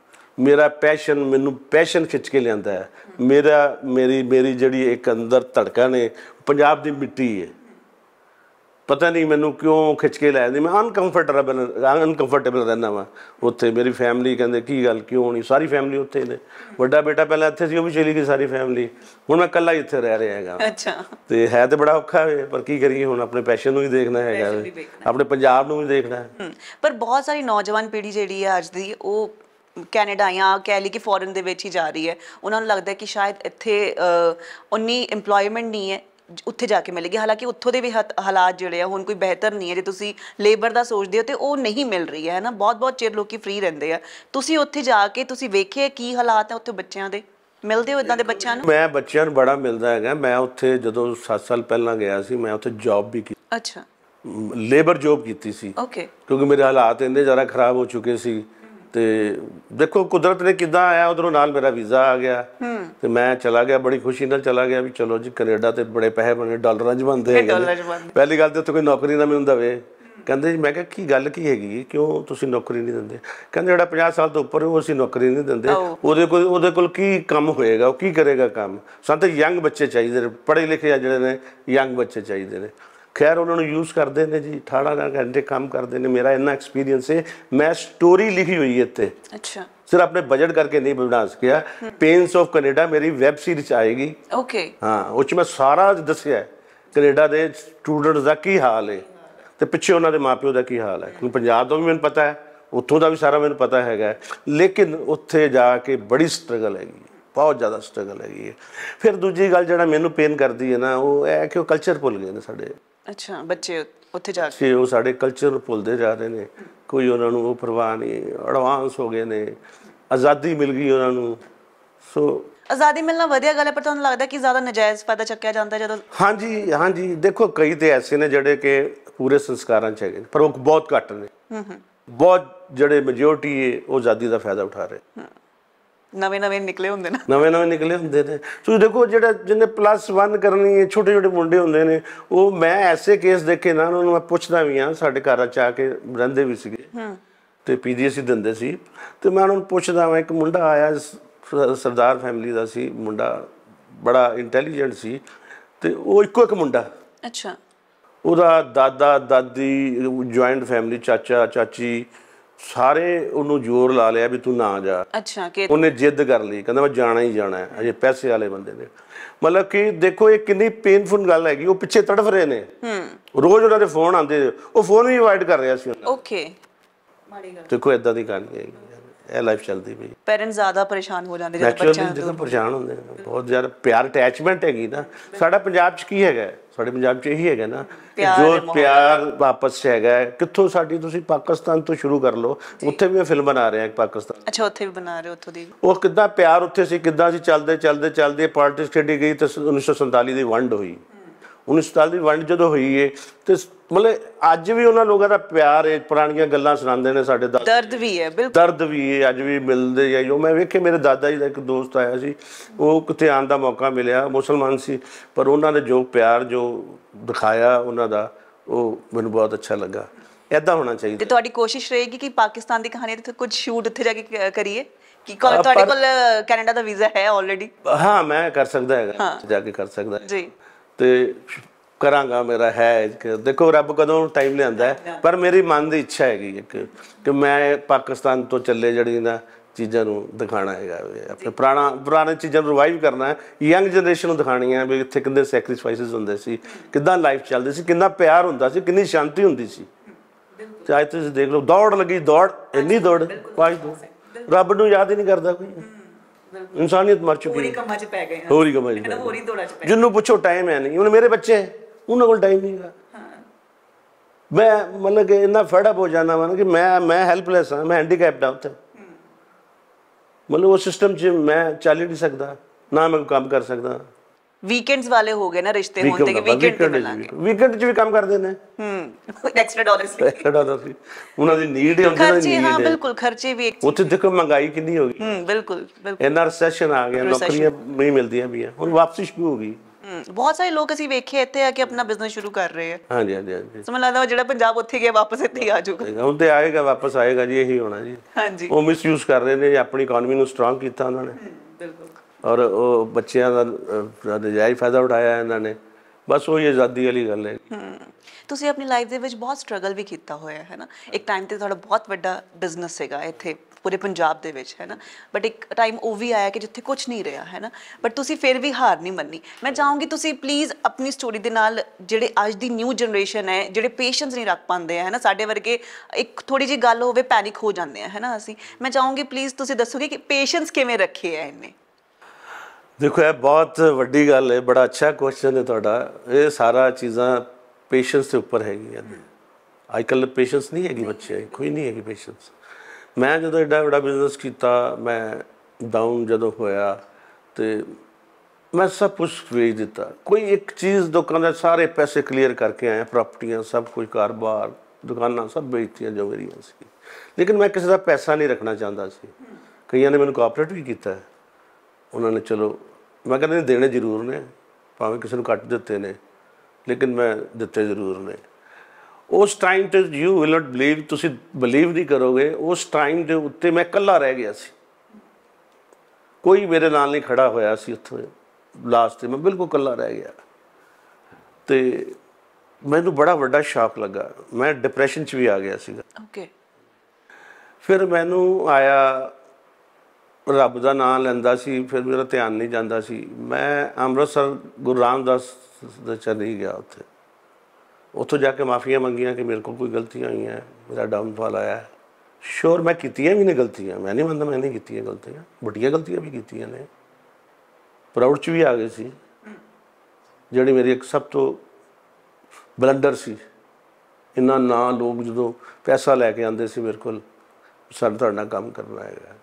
ਮੈਨੂੰ ਪੈਸ਼ਨ ਖਿੱਚ ਕੇ ਲਿਆਂਦਾ ਹੈ। ਮੇਰੀ ਜਿਹੜੀ ਇੱਕ ਅੰਦਰ ਧੜਕਣ ਹੈ, ਪੰਜਾਬ ਦੀ ਮਿੱਟੀ ਹੈ। ਪਤਾ ਨਹੀਂ ਮੈਨੂੰ ਕਿਉਂ ਖਿੱਚ ਕੇ ਲੈ ਜਾਂਦੀ। ਮੈਂ ਅਨਕੰਫਰਟੇਬਲ ਰਹਿੰਦਾ ਵਾਂ ਉੱਥੇ। ਮੇਰੀ ਫੈਮਿਲੀ ਕਹਿੰਦੇ ਕੀ ਗੱਲ, ਕਿਉਂ ਨਹੀਂ? ਸਾਰੀ ਫੈਮਿਲੀ ਉੱਥੇ ਨੇ। ਵੱਡਾ ਬੇਟਾ ਪਹਿਲਾਂ ਇੱਥੇ ਸੀ, ਉਹ ਵੀ ਚਲੀ ਗਈ ਸਾਰੀ ਫੈਮਿਲੀ। ਹੁਣ ਮੈਂ ਇਕੱਲਾ ਹੀ ਇੱਥੇ ਰਹਿ ਰਿਹਾ ਹੈਗਾ। ਅੱਛਾ। ਤੇ ਹੈ ਤੇ ਬੜਾ ਔਖਾ ਹੈ, ਪਰ ਕੀ ਕਰੀਏ ਹੁਣ, ਆਪਣੇ ਪੈਸ਼ਨ ਨੂੰ ਵੀ ਦੇਖਣਾ ਹੈਗਾ, ਆਪਣੇ ਪੰਜਾਬ ਨੂੰ ਵੀ ਦੇਖਣਾ। ਪਰ ਬਹੁਤ ਸਾਰੀ ਨੌਜਵਾਨ ਪੀੜ੍ਹੀ ਜਿਹੜੀ ਹੈ ਅੱਜ ਦੀ, ਉਹ ਕੈਨੇਡਾ ਜਾਂ ਕਹਿ ਲਈ ਕਿ ਫੋਰਨ ਦੇ ਵਿੱਚ ਹੀ ਜਾ ਰਹੀ ਹੈ। ਉਹਨਾਂ ਨੂੰ ਲੱਗਦਾ ਕਿ ਸ਼ਾਇਦ ਇੱਥੇ ਉਨੀ ਇੰਪਲੋਇਮੈਂਟ ਨਹੀਂ ਹੈ, ਉੱਥੇ ਜਾ ਕੇ ਮਿਲੇਗੀ। ਹਾਲਾਂਕਿ ਉੱਥੋਂ ਦੇ ਵੀ ਹਾਲਾਤ ਜਿਹੜੇ ਆ ਹੁਣ ਕੋਈ ਬਿਹਤਰ ਨਹੀਂ ਹੈ। ਜੇ ਤੁਸੀਂ ਲੇਬਰ ਦਾ ਸੋਚਦੇ ਹੋ ਤਾਂ ਉਹ ਨਹੀਂ ਮਿਲ ਰਹੀ ਹੈ ਨਾ। ਬਹੁਤ ਚਿਰ ਲੋਕੀ ਫ੍ਰੀ ਰਹਿੰਦੇ ਆ। ਤੁਸੀਂ ਉੱਥੇ ਜਾ ਕੇ ਤੁਸੀਂ ਵੇਖਿਆ ਕੀ ਹਾਲਾਤ ਹੈ ਉੱਥੇ ਬੱਚਿਆਂ ਦੇ? ਮਿਲਦੇ ਹੋ ਇੱਦਾਂ ਦੇ ਬੱਚਿਆਂ ਨੂੰ? ਮੈਂ ਬੱਚਿਆਂ ਨੂੰ ਬੜਾ ਮਿਲਦਾ ਹੈਗਾ। ਮੈਂ ਉੱਥੇ ਜਦੋਂ 7 ਸਾਲ ਪਹਿਲਾਂ ਗਿਆ ਸੀ, ਮੈਂ ਉੱਥੇ ਜੌਬ ਵੀ ਕੀਤੀ। ਅੱਛਾ। ਲੇਬਰ ਜੌਬ ਕੀਤੀ ਸੀ। ਓਕੇ। ਕਿਉਂਕਿ ਮੇਰੇ ਹਾਲਾਤ ਇੰਨੇ ਜ਼ਿਆਦਾ ਖਰਾਬ ਹੋ ਚੁੱਕੇ ਸੀ। ਤੇ ਦੇਖੋ ਕੁਦਰਤ ਨੇ ਕਿੱਦਾਂ ਆਇਆ, ਉਧਰੋਂ ਨਾਲ ਮੇਰਾ ਵੀਜ਼ਾ ਆ ਗਿਆ ਤੇ ਮੈਂ ਚਲਾ ਗਿਆ। ਬੜੀ ਖੁਸ਼ੀ ਨਾਲ ਚਲਾ ਗਿਆ ਵੀ ਚਲੋ ਜੀ, ਕੈਨੇਡਾ ਤੇ ਬੜੇ ਪੈਸੇ ਬਣੇ, ਡਾਲਰਾਂ 'ਚ ਬਣਦੇ ਹੈਗੇ। ਪਹਿਲੀ ਗੱਲ ਤੇ ਉੱਥੇ ਕੋਈ ਨੌਕਰੀ ਨਾ ਮੈਨੂੰ ਦੇਵੇ। ਕਹਿੰਦੇ ਜੀ, ਮੈਂ ਕਿਹਾ ਕੀ ਗੱਲ ਕੀ ਹੈਗੀ, ਕਿਉਂ ਤੁਸੀਂ ਨੌਕਰੀ ਨਹੀਂ ਦਿੰਦੇ? ਕਹਿੰਦੇ ਜਿਹੜਾ 50 ਸਾਲ ਤੋਂ ਉੱਪਰ ਉਹ ਅਸੀਂ ਨੌਕਰੀ ਨਹੀਂ ਦਿੰਦੇ। ਉਹਦੇ ਕੋਲ ਕੀ ਕੰਮ ਹੋਏਗਾ, ਉਹ ਕੀ ਕਰੇਗਾ ਕੰਮ? ਸਾਨੂੰ ਤਾਂ ਯੰਗ ਬੱਚੇ ਚਾਹੀਦੇ ਨੇ, ਪੜ੍ਹੇ ਲਿਖੇ ਜਿਹੜੇ ਨੇ, ਯੰਗ ਬੱਚੇ ਚਾਹੀਦੇ ਨੇ। ਖੈਰ ਉਹਨਾਂ ਨੂੰ ਯੂਜ਼ ਕਰਦੇ ਨੇ ਜੀ, 18 ਘੰਟੇ ਕੰਮ ਕਰਦੇ ਨੇ। ਮੇਰਾ ਇੰਨਾ ਐਕਸਪੀਰੀਅੰਸ ਹੈ, ਮੈਂ ਸਟੋਰੀ ਲਿਖੀ ਹੋਈ ਹੈ ਇੱਥੇ। ਅੱਛਾ। ਸਿਰਫ ਆਪਣੇ ਬਜਟ ਕਰਕੇ ਨਹੀਂ ਬਣਾ ਸਕਿਆ। ਪੇਨਸ ਆਫ ਕੈਨੇਡਾ ਮੇਰੀ ਵੈਬ ਸੀਰੀਜ਼ ਆਏਗੀ। ਓਕੇ। ਹਾਂ, ਉਹ 'ਚ ਮੈਂ ਸਾਰਾ ਦੱਸਿਆ ਕੈਨੇਡਾ ਦੇ ਸਟੂਡੈਂਟਸ ਦਾ ਕੀ ਹਾਲ ਹੈ ਤੇ ਪਿੱਛੇ ਉਹਨਾਂ ਦੇ ਮਾਪਿਓ ਦਾ ਕੀ ਹਾਲ ਹੈ। ਕਿਉਂਕਿ ਪੰਜਾਬ ਦਾ ਵੀ ਮੈਨੂੰ ਪਤਾ ਹੈ, ਉੱਥੋਂ ਦਾ ਵੀ ਸਾਰਾ ਮੈਨੂੰ ਪਤਾ ਹੈਗਾ। ਲੇਕਿਨ ਉੱਥੇ ਜਾ ਕੇ ਬੜੀ ਸਟਰਗਲ ਹੈਗੀ, ਬਹੁਤ ਜ਼ਿਆਦਾ ਸਟਰਗਲ ਹੈਗੀ ਹੈ। ਫਿਰ ਦੂਜੀ ਗੱਲ ਜਿਹੜਾ ਮੈਨੂੰ ਪੇਨ ਕਰਦੀ ਹੈ ਨਾ, ਉਹ ਇਹ ਕਿ ਉਹ ਕਲਚਰ ਭੁੱਲ ਗਏ ਨੇ ਸਾਡੇ। ਅੱਛਾ, ਬੱਚੇ ਉੱਥੇ ਜਾ ਕੇ ਉਹ ਸਾਡੇ ਕਲਚਰ ਨੂੰ ਭੁੱਲਦੇ ਜਾ ਰਹੇ ਨੇ। ਕੋਈ ਉਹਨਾਂ ਨੂੰ ਉਹ ਪਰਵਾਹ ਨਹੀਂ, ਐਡਵਾਂਸ ਹੋ ਗਏ ਨੇ, ਆਜ਼ਾਦੀ ਮਿਲ ਗਈ ਉਹਨਾਂ ਨੂੰ। ਸੋ ਆਜ਼ਾਦੀ ਮਿਲਣਾ ਵਧੀਆ ਗੱਲ ਹੈ, ਪਰ ਤੁਹਾਨੂੰ ਲੱਗਦਾ ਕਿ ਜ਼ਿਆਦਾ ਨਜਾਇਜ਼ ਫਾਇਦਾ ਚੱਕਿਆ ਜਾਂਦਾ ਜਦੋਂ? ਹਾਂਜੀ। ਦੇਖੋ ਕਈ ਤੇ ਐਸੇ ਨੇ ਜਿਹੜੇ ਕਿ ਪੂਰੇ ਸੰਸਕਾਰਾਂ 'ਚ ਹੈਗੇ, ਪਰ ਉਹ ਬਹੁਤ ਘੱਟ ਨੇ। ਬਹੁਤ ਜਿਹੜੇ ਮੈਜੋਰਟੀ ਹੈ ਉਹ ਆਜ਼ਾਦੀ ਦਾ ਫਾਇਦਾ ਉਠਾ ਰਹੇ। ਨਵੇਂ ਨਿਕਲੇ ਹੁੰਦੇ ਨੇ। ਤੁਸੀਂ ਦੇਖੋ ਜਿਹਨੇ +1 ਕਰਨੀ ਹੈ, ਛੋਟੇ ਮੁੰਡੇ ਹੁੰਦੇ ਨੇ। ਉਹ ਮੈਂ ਐਸੇ ਕੇਸ ਦੇਖੇ ਨਾ, ਉਹਨਾਂ ਨੂੰ ਮੈਂ ਪੁੱਛਦਾ ਵੀ ਹਾਂ, ਸਾਡੇ ਘਰਾਂ 'ਚ ਆ ਕੇ ਰਹਿੰਦੇ ਵੀ ਸੀਗੇ ਤੇ PGC ਦਿੰਦੇ ਸੀ। ਤੇ ਮੈਂ ਉਹਨਾਂ ਨੂੰ ਪੁੱਛਦਾ ਵਾਂ, ਇੱਕ ਮੁੰਡਾ ਆਇਆ, ਸਰਦਾਰ ਫੈਮਿਲੀ ਦਾ ਸੀ ਮੁੰਡਾ, ਬੜਾ ਇੰਟੈਲੀਜੈਂਟ ਸੀ ਤੇ ਉਹ ਇੱਕੋ ਇੱਕ ਮੁੰਡਾ। ਅੱਛਾ। ਉਹਦਾ ਦਾਦਾ ਦਾਦੀ, ਜੁਆਇੰਟ ਫੈਮਿਲੀ, ਚਾਚਾ ਚਾਚੀ, ਸਾਰੇ ਉਹਨੂੰ ਜ਼ੋਰ ਲਾ ਲਿਆ ਵੀ ਤੂੰ ਨਾ ਜਾ। ਅੱਛਾ। ਉਹਨੇ ਜਿੱਦ ਕਰ ਲਈ, ਕਹਿੰਦਾ ਮੈਂ ਜਾਣਾ ਹੀ ਜਾਣਾ ਹੈ। ਅਜੇ ਪੈਸੇ ਵਾਲੇ ਬੰਦੇ ਨੇ। ਮਤਲਬ ਕਿ ਦੇਖੋ ਇਹ ਕਿੰਨੀ ਪੇਨਫੁਲ ਗੱਲ ਹੈਗੀ। ਉਹ ਪਿੱਛੇ ਤੜਫ ਰਹੇ ਨੇ, ਰੋਜ਼ ਉਹਨਾਂ ਦੇ ਫੋਨ ਆਉਂਦੇ, ਉਹ ਫੋਨ ਵੀ ਅਵਾਇਡ ਕਰ ਰਿਹਾ ਸੀ। ਓਕੇ। ਦੇਖੋ ਏਦਾਂ ਦੀ ਗੱਲ ਨਹੀਂ ਹੈਗੀ, ਇਹ ਲਾਈਫ ਚੱਲਦੀ ਪਈ। पेरेंट्स ज़्यादा परेशान हो जाते जब ਨੈਚੁਰਲੀ बच्चा ਜਦੋਂ ਪਰੇਸ਼ਾਨ ਹੁੰਦੇ ਨੇ, ਬਹੁਤ ਜ਼ਿਆਦਾ ਪਿਆਰ ਅਟੈਚਮੈਂਟ ਹੈਗੀ ਨਾ। ਸਾਡਾ ਪੰਜਾਬ 'ਚ ਕੀ ਹੈਗਾ, ਸਾਡੇ ਪੰਜਾਬ 'ਚ ਇਹੀ ਹੈਗਾ ਨਾ, ਜੋ ਪਿਆਰ ਆਪਸ 'ਚ ਹੈਗਾ। ਕਿੱਥੋਂ ਸਾਡੀ, ਤੁਸੀਂ ਪਾਕਿਸਤਾਨ ਤੋਂ ਸ਼ੁਰੂ ਕਰ ਲਓ, ਉੱਥੇ ਵੀ ਮੈਂ ਫਿਲਮ ਬਣਾ ਰਿਹਾ ਪਾਕਿਸਤਾਨ। अच्छा उत्थे भी बना रहे हो उत्थों दी ਉਹ ਕਿੱਦਾਂ ਪਿਆਰ ਉੱਥੇ ਸੀ, ਕਿੱਦਾਂ ਅਸੀਂ ਚੱਲਦੇ ਚੱਲਦੇ ਚੱਲਦੇ ਪਾਲਿਟਿਕਸ ਖੇਡੀ ਗਈ ਤੇ 1947 ਦੀ ਵੰਡ ਹੋਈ। 1947 ਦੀ ਵੰਡ ਜਦੋਂ ਹੋਈ ਏ ਤੇ ਮਤਲਬ ਅੱਜ ਵੀ ਉਹਨਾਂ ਲੋਕਾਂ ਦਾ ਪਿਆਰ ਹੈ, ਪੁਰਾਣੀਆਂ ਗੱਲਾਂ ਸੁਣਾਉਂਦੇ ਨੇ ਸਾਡੇ ਦਾਦਾ। दर्द भी है बिल्कुल, ਦਰਦ ਵੀ ਹੈ, ਅੱਜ ਵੀ ਮਿਲਦੇ ਆ। ਜੋ ਮੈਂ ਵੇਖੇ, ਮੇਰੇ ਦਾਦਾ ਜੀ ਦਾ ਇੱਕ ਦੋਸਤ ਆਇਆ ਸੀ, ਉਹ ਕਿਤੇ ਆਉਣ ਦਾ ਮੌਕਾ ਮਿਲਿਆ, ਮੁਸਲਮਾਨ ਸੀ, ਪਰ ਉਹਨਾਂ ਨੇ ਜੋ ਪਿਆਰ ਜੋ ਦਿਖਾਇਆ ਉਹਨਾਂ ਦਾ, ਉਹ ਮੈਨੂੰ ਬਹੁਤ ਅੱਛਾ ਲੱਗਾ। ਇੱਦਾਂ ਹੋਣਾ ਚਾਹੀਦਾ। ਤੇ ਤੁਹਾਡੀ ਕੋਸ਼ਿਸ਼ ਰਹੇਗੀ ਕਿ ਪਾਕਿਸਤਾਨ ਦੀ ਕਹਾਣੀ ਤੇ ਕੁਝ ਸ਼ੂਟ ਉੱਥੇ ਜਾ ਕੇ ਕਰੀਏ, ਕਿ ਤੁਹਾਡੇ ਕੋਲ ਕੈਨੇਡਾ ਦਾ ਵੀਜ਼ਾ ਹੈ ਆਲਰੇਡੀ? ਹਾਂ, ਮੈਂ ਕਰ ਸਕਦਾ ਹੈਗਾ, ਜਾ ਕੇ ਕਰ ਸਕਦਾ ਜੀ, ਤੇ ਕਰਾਂਗਾ। ਮੇਰਾ ਹੈ ਕਿ ਦੇਖੋ ਰੱਬ ਕਦੋਂ ਟਾਈਮ ਲਿਆਂਦਾ ਹੈ, ਪਰ ਮੇਰੀ ਮਨ ਦੀ ਇੱਛਾ ਹੈਗੀ ਕਿ ਮੈਂ ਪਾਕਿਸਤਾਨ ਤੋਂ ਚੱਲੇ ਜਿਹੜੀ ਨਾ ਚੀਜ਼ਾਂ ਨੂੰ ਦਿਖਾਣਾ ਹੈਗਾ, ਆਪਣੇ ਪੁਰਾਣੇ ਚੀਜ਼ਾਂ ਨੂੰ ਰਿਵਾਈਵ ਕਰਨਾ ਹੈ, ਯੰਗ ਜਨਰੇਸ਼ਨ ਨੂੰ ਦਿਖਾਣੀ ਹੈ ਵੀ ਇੱਥੇ ਕਿੰਨੇ ਸੈਕਰੀਫਾਈਸਿਸ ਹੁੰਦੇ ਸੀ, ਕਿੱਦਾਂ ਲਾਈਫ ਚੱਲਦੀ ਸੀ, ਕਿੰਨਾ ਪਿਆਰ ਹੁੰਦਾ ਸੀ, ਕਿੰਨੀ ਸ਼ਾਂਤੀ ਹੁੰਦੀ ਸੀ। ਤੇ ਅੱਜ ਤੁਸੀਂ ਦੇਖ ਲਓ, ਦੌੜ ਲੱਗੀ, ਦੌੜ ਇੰਨੀ ਦੌੜ, ਰੱਬ ਨੂੰ ਯਾਦ ਹੀ ਨਹੀਂ ਕਰਦਾ ਕੋਈ। ਇਨਸਾਨੀਅਤ ਮਰ ਚੁੱਕੀ, ਹੋਰ ਹੀ ਕੰਮਾਂ 'ਚ ਪੈ ਗਏ, ਹੋਰ ਹੀ ਕੰਮਾਂ 'ਚ, ਹੋਰ ਹੀ ਦੌੜਾਂ 'ਚ ਪੈ ਗਏ। ਜਿਹਨੂੰ ਪੁੱਛੋ ਟਾਈਮ ਹੈ ਨਹੀਂ। ਹੁਣ ਮੇਰੇ ਬੱਚੇ, ਉਹਨਾਂ ਕੋਲ ਟਾਈਮ ਨਹੀਂ ਹੈਗਾ। ਮੈਂ ਮਤਲਬ ਕਿ ਇੰਨਾ ਫੈਡ ਅਪ ਹੋ ਜਾਂਦਾ ਵਾ ਨਾ ਕਿ ਮੈਂ ਹੈਲਪਲੈਸ ਹਾਂ, ਮੈਂ ਹੈਂਡੀਕੈਪਡ ਹਾਂ ਉੱਥੇ। ਮਤਲਬ ਉਹ ਸਿਸਟਮ 'ਚ ਮੈਂ ਚੱਲ ਹੀ ਨਹੀਂ ਸਕਦਾ, ਨਾ ਮੈਂ ਕੰਮ ਕਰ ਸਕਦਾ। ਵੀਕਐਂਡਸ ਵਾਲੇ ਹੋ ਗਏ ਨਾ ਰਿਸ਼ਤੇ ਹੁਣ ਤੇ, ਕਿ ਵੀਕਐਂਡ ਤੇ ਮਿਲਾਂਗੇ। ਵੀਕਐਂਡ 'ਚ ਵੀ ਕੰਮ ਕਰਦੇ ਨੇ, ਐਕਸਟਰਾ ਡਾਲਰ ਸੀ, ਉਹਨਾਂ ਦੀ ਨੀਡ ਹੀ ਹੁੰਦੀ ਹੈ। ਖਰਚੇ, ਹਾਂ ਬਿਲਕੁਲ, ਖਰਚੇ ਵੀ ਉੱਥੇ ਦੇਖੋ ਮਹਿੰਗਾਈ ਕਿੰਨੀ ਹੋ ਗਈ। ਬਿਲਕੁਲ ਬਿਲਕੁਲ, ਇੰਨਾ ਰਿਸੈਸ਼ਨ ਆ ਗਿਆ, ਨੌਕਰੀਆਂ ਨਹੀਂ ਮਿਲਦੀਆਂ ਪਈਆਂ, ਹੁਣ ਵਾਪਸੀ ਸ਼ੁਰੂ ਹੋ ਗਈ। ਬਹੁਤ ਸਾਰੇ ਲੋਕ ਅਸੀਂ ਵੇਖੇ ਇੱਥੇ ਆ ਕੇ ਆਪਣਾ ਬਿਜ਼ਨਸ ਸ਼ੁਰੂ ਕਰ ਰਹੇ ਆ। ਹਾਂਜੀ ਹਾਂਜੀ ਹਾਂਜੀ, ਸਮਝ ਲੱਗਦਾ ਜਿਹੜਾ ਪੰਜਾਬ ਉੱਥੇ ਗਿਆ ਵਾਪਸ ਇੱਥੇ ਹੀ ਆ ਜਾਊਗਾ। ਹੁਣ ਤੇ ਆਏਗਾ, ਵਾਪਸ ਆਏਗਾ ਜੀ, ਇਹੀ ਹੋਣਾ ਜੀ। ਹਾਂਜੀ, ਉਹ ਮਿਸਯੂਜ਼ ਕਰ ਰਹੇ ਨੇ, ਆਪਣੀ ਇਕਨੋਮੀ ਨੂੰ ਸਟਰੋਂਗ ਕੀਤਾ ਉਹਨਾਂ ਨੇ, ਬਿਲਕੁਲ, ਔਰ ਉਹ ਬੱਚਿਆਂ ਦਾ ਨਜਾਇਜ਼ ਫਾਇਦਾ ਉਠਾਇਆ ਇਹਨਾਂ ਨੇ। ਬਸ ਉਹੀ ਆਜ਼ਾਦੀ ਵਾਲੀ ਗੱਲ ਹੈ। ਤੁਸੀਂ ਆਪਣੀ ਲਾਈਫ ਦੇ ਵਿੱਚ ਬਹੁਤ ਸਟਰਗਲ ਵੀ ਕੀਤਾ ਹੋਇਆ ਹੈ ਨਾ। ਇੱਕ ਟਾਈਮ ਤੇ ਤੁਹਾਡਾ ਬਹੁਤ ਵੱਡਾ ਬਿਜ਼ਨਸ ਸੀਗਾ ਇੱਥੇ ਪੂਰੇ ਪੰਜਾਬ ਦੇ ਵਿੱਚ, ਹੈ ਨਾ, ਬਟ ਇੱਕ ਟਾਈਮ ਉਹ ਵੀ ਆਇਆ ਕਿ ਜਿੱਥੇ ਕੁਝ ਨਹੀਂ ਰਿਹਾ, ਹੈ ਨਾ, ਬਟ ਤੁਸੀਂ ਫਿਰ ਵੀ ਹਾਰ ਨਹੀਂ ਮੰਨੀ। ਮੈਂ ਚਾਹੂੰਗੀ ਤੁਸੀਂ ਪਲੀਜ਼ ਆਪਣੀ ਸਟੋਰੀ ਦੇ ਨਾਲ, ਜਿਹੜੇ ਅੱਜ ਦੀ ਨਿਊ ਜਨਰੇਸ਼ਨ ਹੈ, ਜਿਹੜੇ ਪੇਸ਼ੈਂਸ ਨਹੀਂ ਰੱਖ ਪਾਉਂਦੇ ਹੈ ਨਾ, ਸਾਡੇ ਵਰਗੇ, ਇੱਕ ਥੋੜੀ ਜਿਹੀ ਗੱਲ ਹੋਵੇ ਪੈਨਿਕ ਹੋ ਜਾਂਦੇ ਆ, ਹੈ ਨਾ ਅਸੀਂ, ਮੈਂ ਚਾਹੂੰਗੀ ਪਲੀਜ਼ ਤੁਸੀਂ ਦੱਸੋਗੇ ਕਿ ਪੇਸ਼ੈਂਸ ਕਿਵੇਂ ਰੱਖੇ ਹੈ ਇਹਨੇ। ਦੇਖੋ, ਇਹ ਬਹੁਤ ਵੱਡੀ ਗੱਲ ਹੈ, ਬੜਾ ਅੱਛਾ ਕੁਐਸਚਨ ਹੈ ਤੁਹਾਡਾ। ਇਹ ਸਾਰਾ ਚੀਜ਼ਾਂ ਪੇਸ਼ੈਂਸ ਦੇ ਉੱਪਰ ਹੈਗੀਆਂ ਨੇ। ਅੱਜ ਕੱਲ੍ਹ ਪੇਸ਼ੈਂਸ ਨਹੀਂ ਹੈਗੀ, ਬੱਚੇ ਕੋਈ ਨਹੀਂ ਹੈਗੀ ਪੇਸ਼ੈਂਸ। ਮੈਂ ਜਦੋਂ ਐਡਾ ਵੱਡਾ ਬਿਜ਼ਨਸ ਕੀਤਾ, ਮੈਂ ਡਾਊਨ ਜਦੋਂ ਹੋਇਆ ਤੇ ਮੈਂ ਸਭ ਕੁਛ ਵੇਚ ਦਿੱਤਾ। ਕੋਈ ਇੱਕ ਚੀਜ਼, ਲੋਕਾਂ ਦੇ ਸਾਰੇ ਪੈਸੇ ਕਲੀਅਰ ਕਰਕੇ ਆਇਆ, ਪ੍ਰਾਪਰਟੀਆਂ ਸਭ ਕੁਝ, ਘਰ-ਬਾਰ, ਦੁਕਾਨਾਂ ਸਭ ਵੇਚਤੀਆਂ ਜੋ ਮੇਰੀਆਂ ਸੀ। ਲੇਕਿਨ ਮੈਂ ਕਿਸੇ ਦਾ ਪੈਸਾ ਨਹੀਂ ਰੱਖਣਾ ਚਾਹੁੰਦਾ ਸੀ। ਕਈਆਂ ਨੇ ਮੈਨੂੰ ਕੋਆਪਰੇਟ ਵੀ ਕੀਤਾ, ਉਹਨਾਂ ਨੇ, ਚਲੋ ਮੈਂ ਕਹਿੰਦਾ ਦੇਣੇ ਜ਼ਰੂਰ ਨੇ, ਭਾਵੇਂ ਕਿਸੇ ਨੂੰ ਘੱਟ ਦਿੱਤੇ ਨੇ, ਲੇਕਿਨ ਮੈਂ ਦਿੱਤੇ ਜ਼ਰੂਰ ਨੇ। ਉਸ ਟਾਈਮ 'ਤੇ ਯੂ ਵਿਲ ਨਾਟ ਬਿਲੀਵ, ਤੁਸੀਂ ਬਿਲੀਵ ਨਹੀਂ ਕਰੋਗੇ, ਉਸ ਟਾਈਮ ਦੇ ਉੱਤੇ ਮੈਂ ਇਕੱਲਾ ਰਹਿ ਗਿਆ ਸੀ, ਕੋਈ ਮੇਰੇ ਨਾਲ ਨਹੀਂ ਖੜਾ ਹੋਇਆ ਸੀ। ਉੱਥੇ ਲਾਸਟ 'ਤੇ ਮੈਂ ਬਿਲਕੁਲ ਇਕੱਲਾ ਰਹਿ ਗਿਆ ਅਤੇ ਮੈਨੂੰ ਬੜਾ ਵੱਡਾ ਸ਼ੌਕ ਲੱਗਾ। ਮੈਂ ਡਿਪਰੈਸ਼ਨ 'ਚ ਵੀ ਆ ਗਿਆ ਸੀਗਾ। ਓਕੇ, ਫਿਰ ਮੈਨੂੰ ਆਇਆ, ਰੱਬ ਦਾ ਨਾਮ ਲੈਂਦਾ ਸੀ, ਫਿਰ ਮੇਰਾ ਧਿਆਨ ਨਹੀਂ ਜਾਂਦਾ ਸੀ। ਮੈਂ ਅੰਮ੍ਰਿਤਸਰ ਗੁਰੂ ਰਾਮਦਾਸ ਦੇ ਚਲੀ ਗਿਆ, ਉੱਥੋਂ ਜਾ ਕੇ ਮਾਫੀਆਂ ਮੰਗੀਆਂ ਕਿ ਮੇਰੇ ਕੋਲ ਕੋਈ ਗਲਤੀਆਂ ਹੋਈਆਂ, ਮੇਰਾ ਡਾਊਨਫਾਲ ਆਇਆ। ਸ਼ੋਰ ਮੈਂ ਕੀਤੀਆਂ ਵੀ ਨੇ ਗਲਤੀਆਂ, ਮੈਂ ਨਹੀਂ ਮੰਨਦਾ ਮੈਂ ਨਹੀਂ ਕੀਤੀਆਂ ਗਲਤੀਆਂ, ਵੱਡੀਆਂ ਗਲਤੀਆਂ ਵੀ ਕੀਤੀਆਂ ਨੇ, ਪ੍ਰਾਊਡ 'ਚ ਵੀ ਆ ਗਏ ਸੀ, ਜਿਹੜੀ ਮੇਰੀ ਇੱਕ ਸਭ ਤੋਂ ਬਲੰਡਰ ਸੀ। ਇੰਨਾ ਨਾ ਲੋਕ ਜਦੋਂ ਪੈਸਾ ਲੈ ਕੇ ਆਉਂਦੇ ਸੀ ਮੇਰੇ ਕੋਲ, ਸਾਡੇ ਤੁਹਾਡੇ ਨਾਲ ਕੰਮ ਕਰਨਾ ਹੈਗਾ,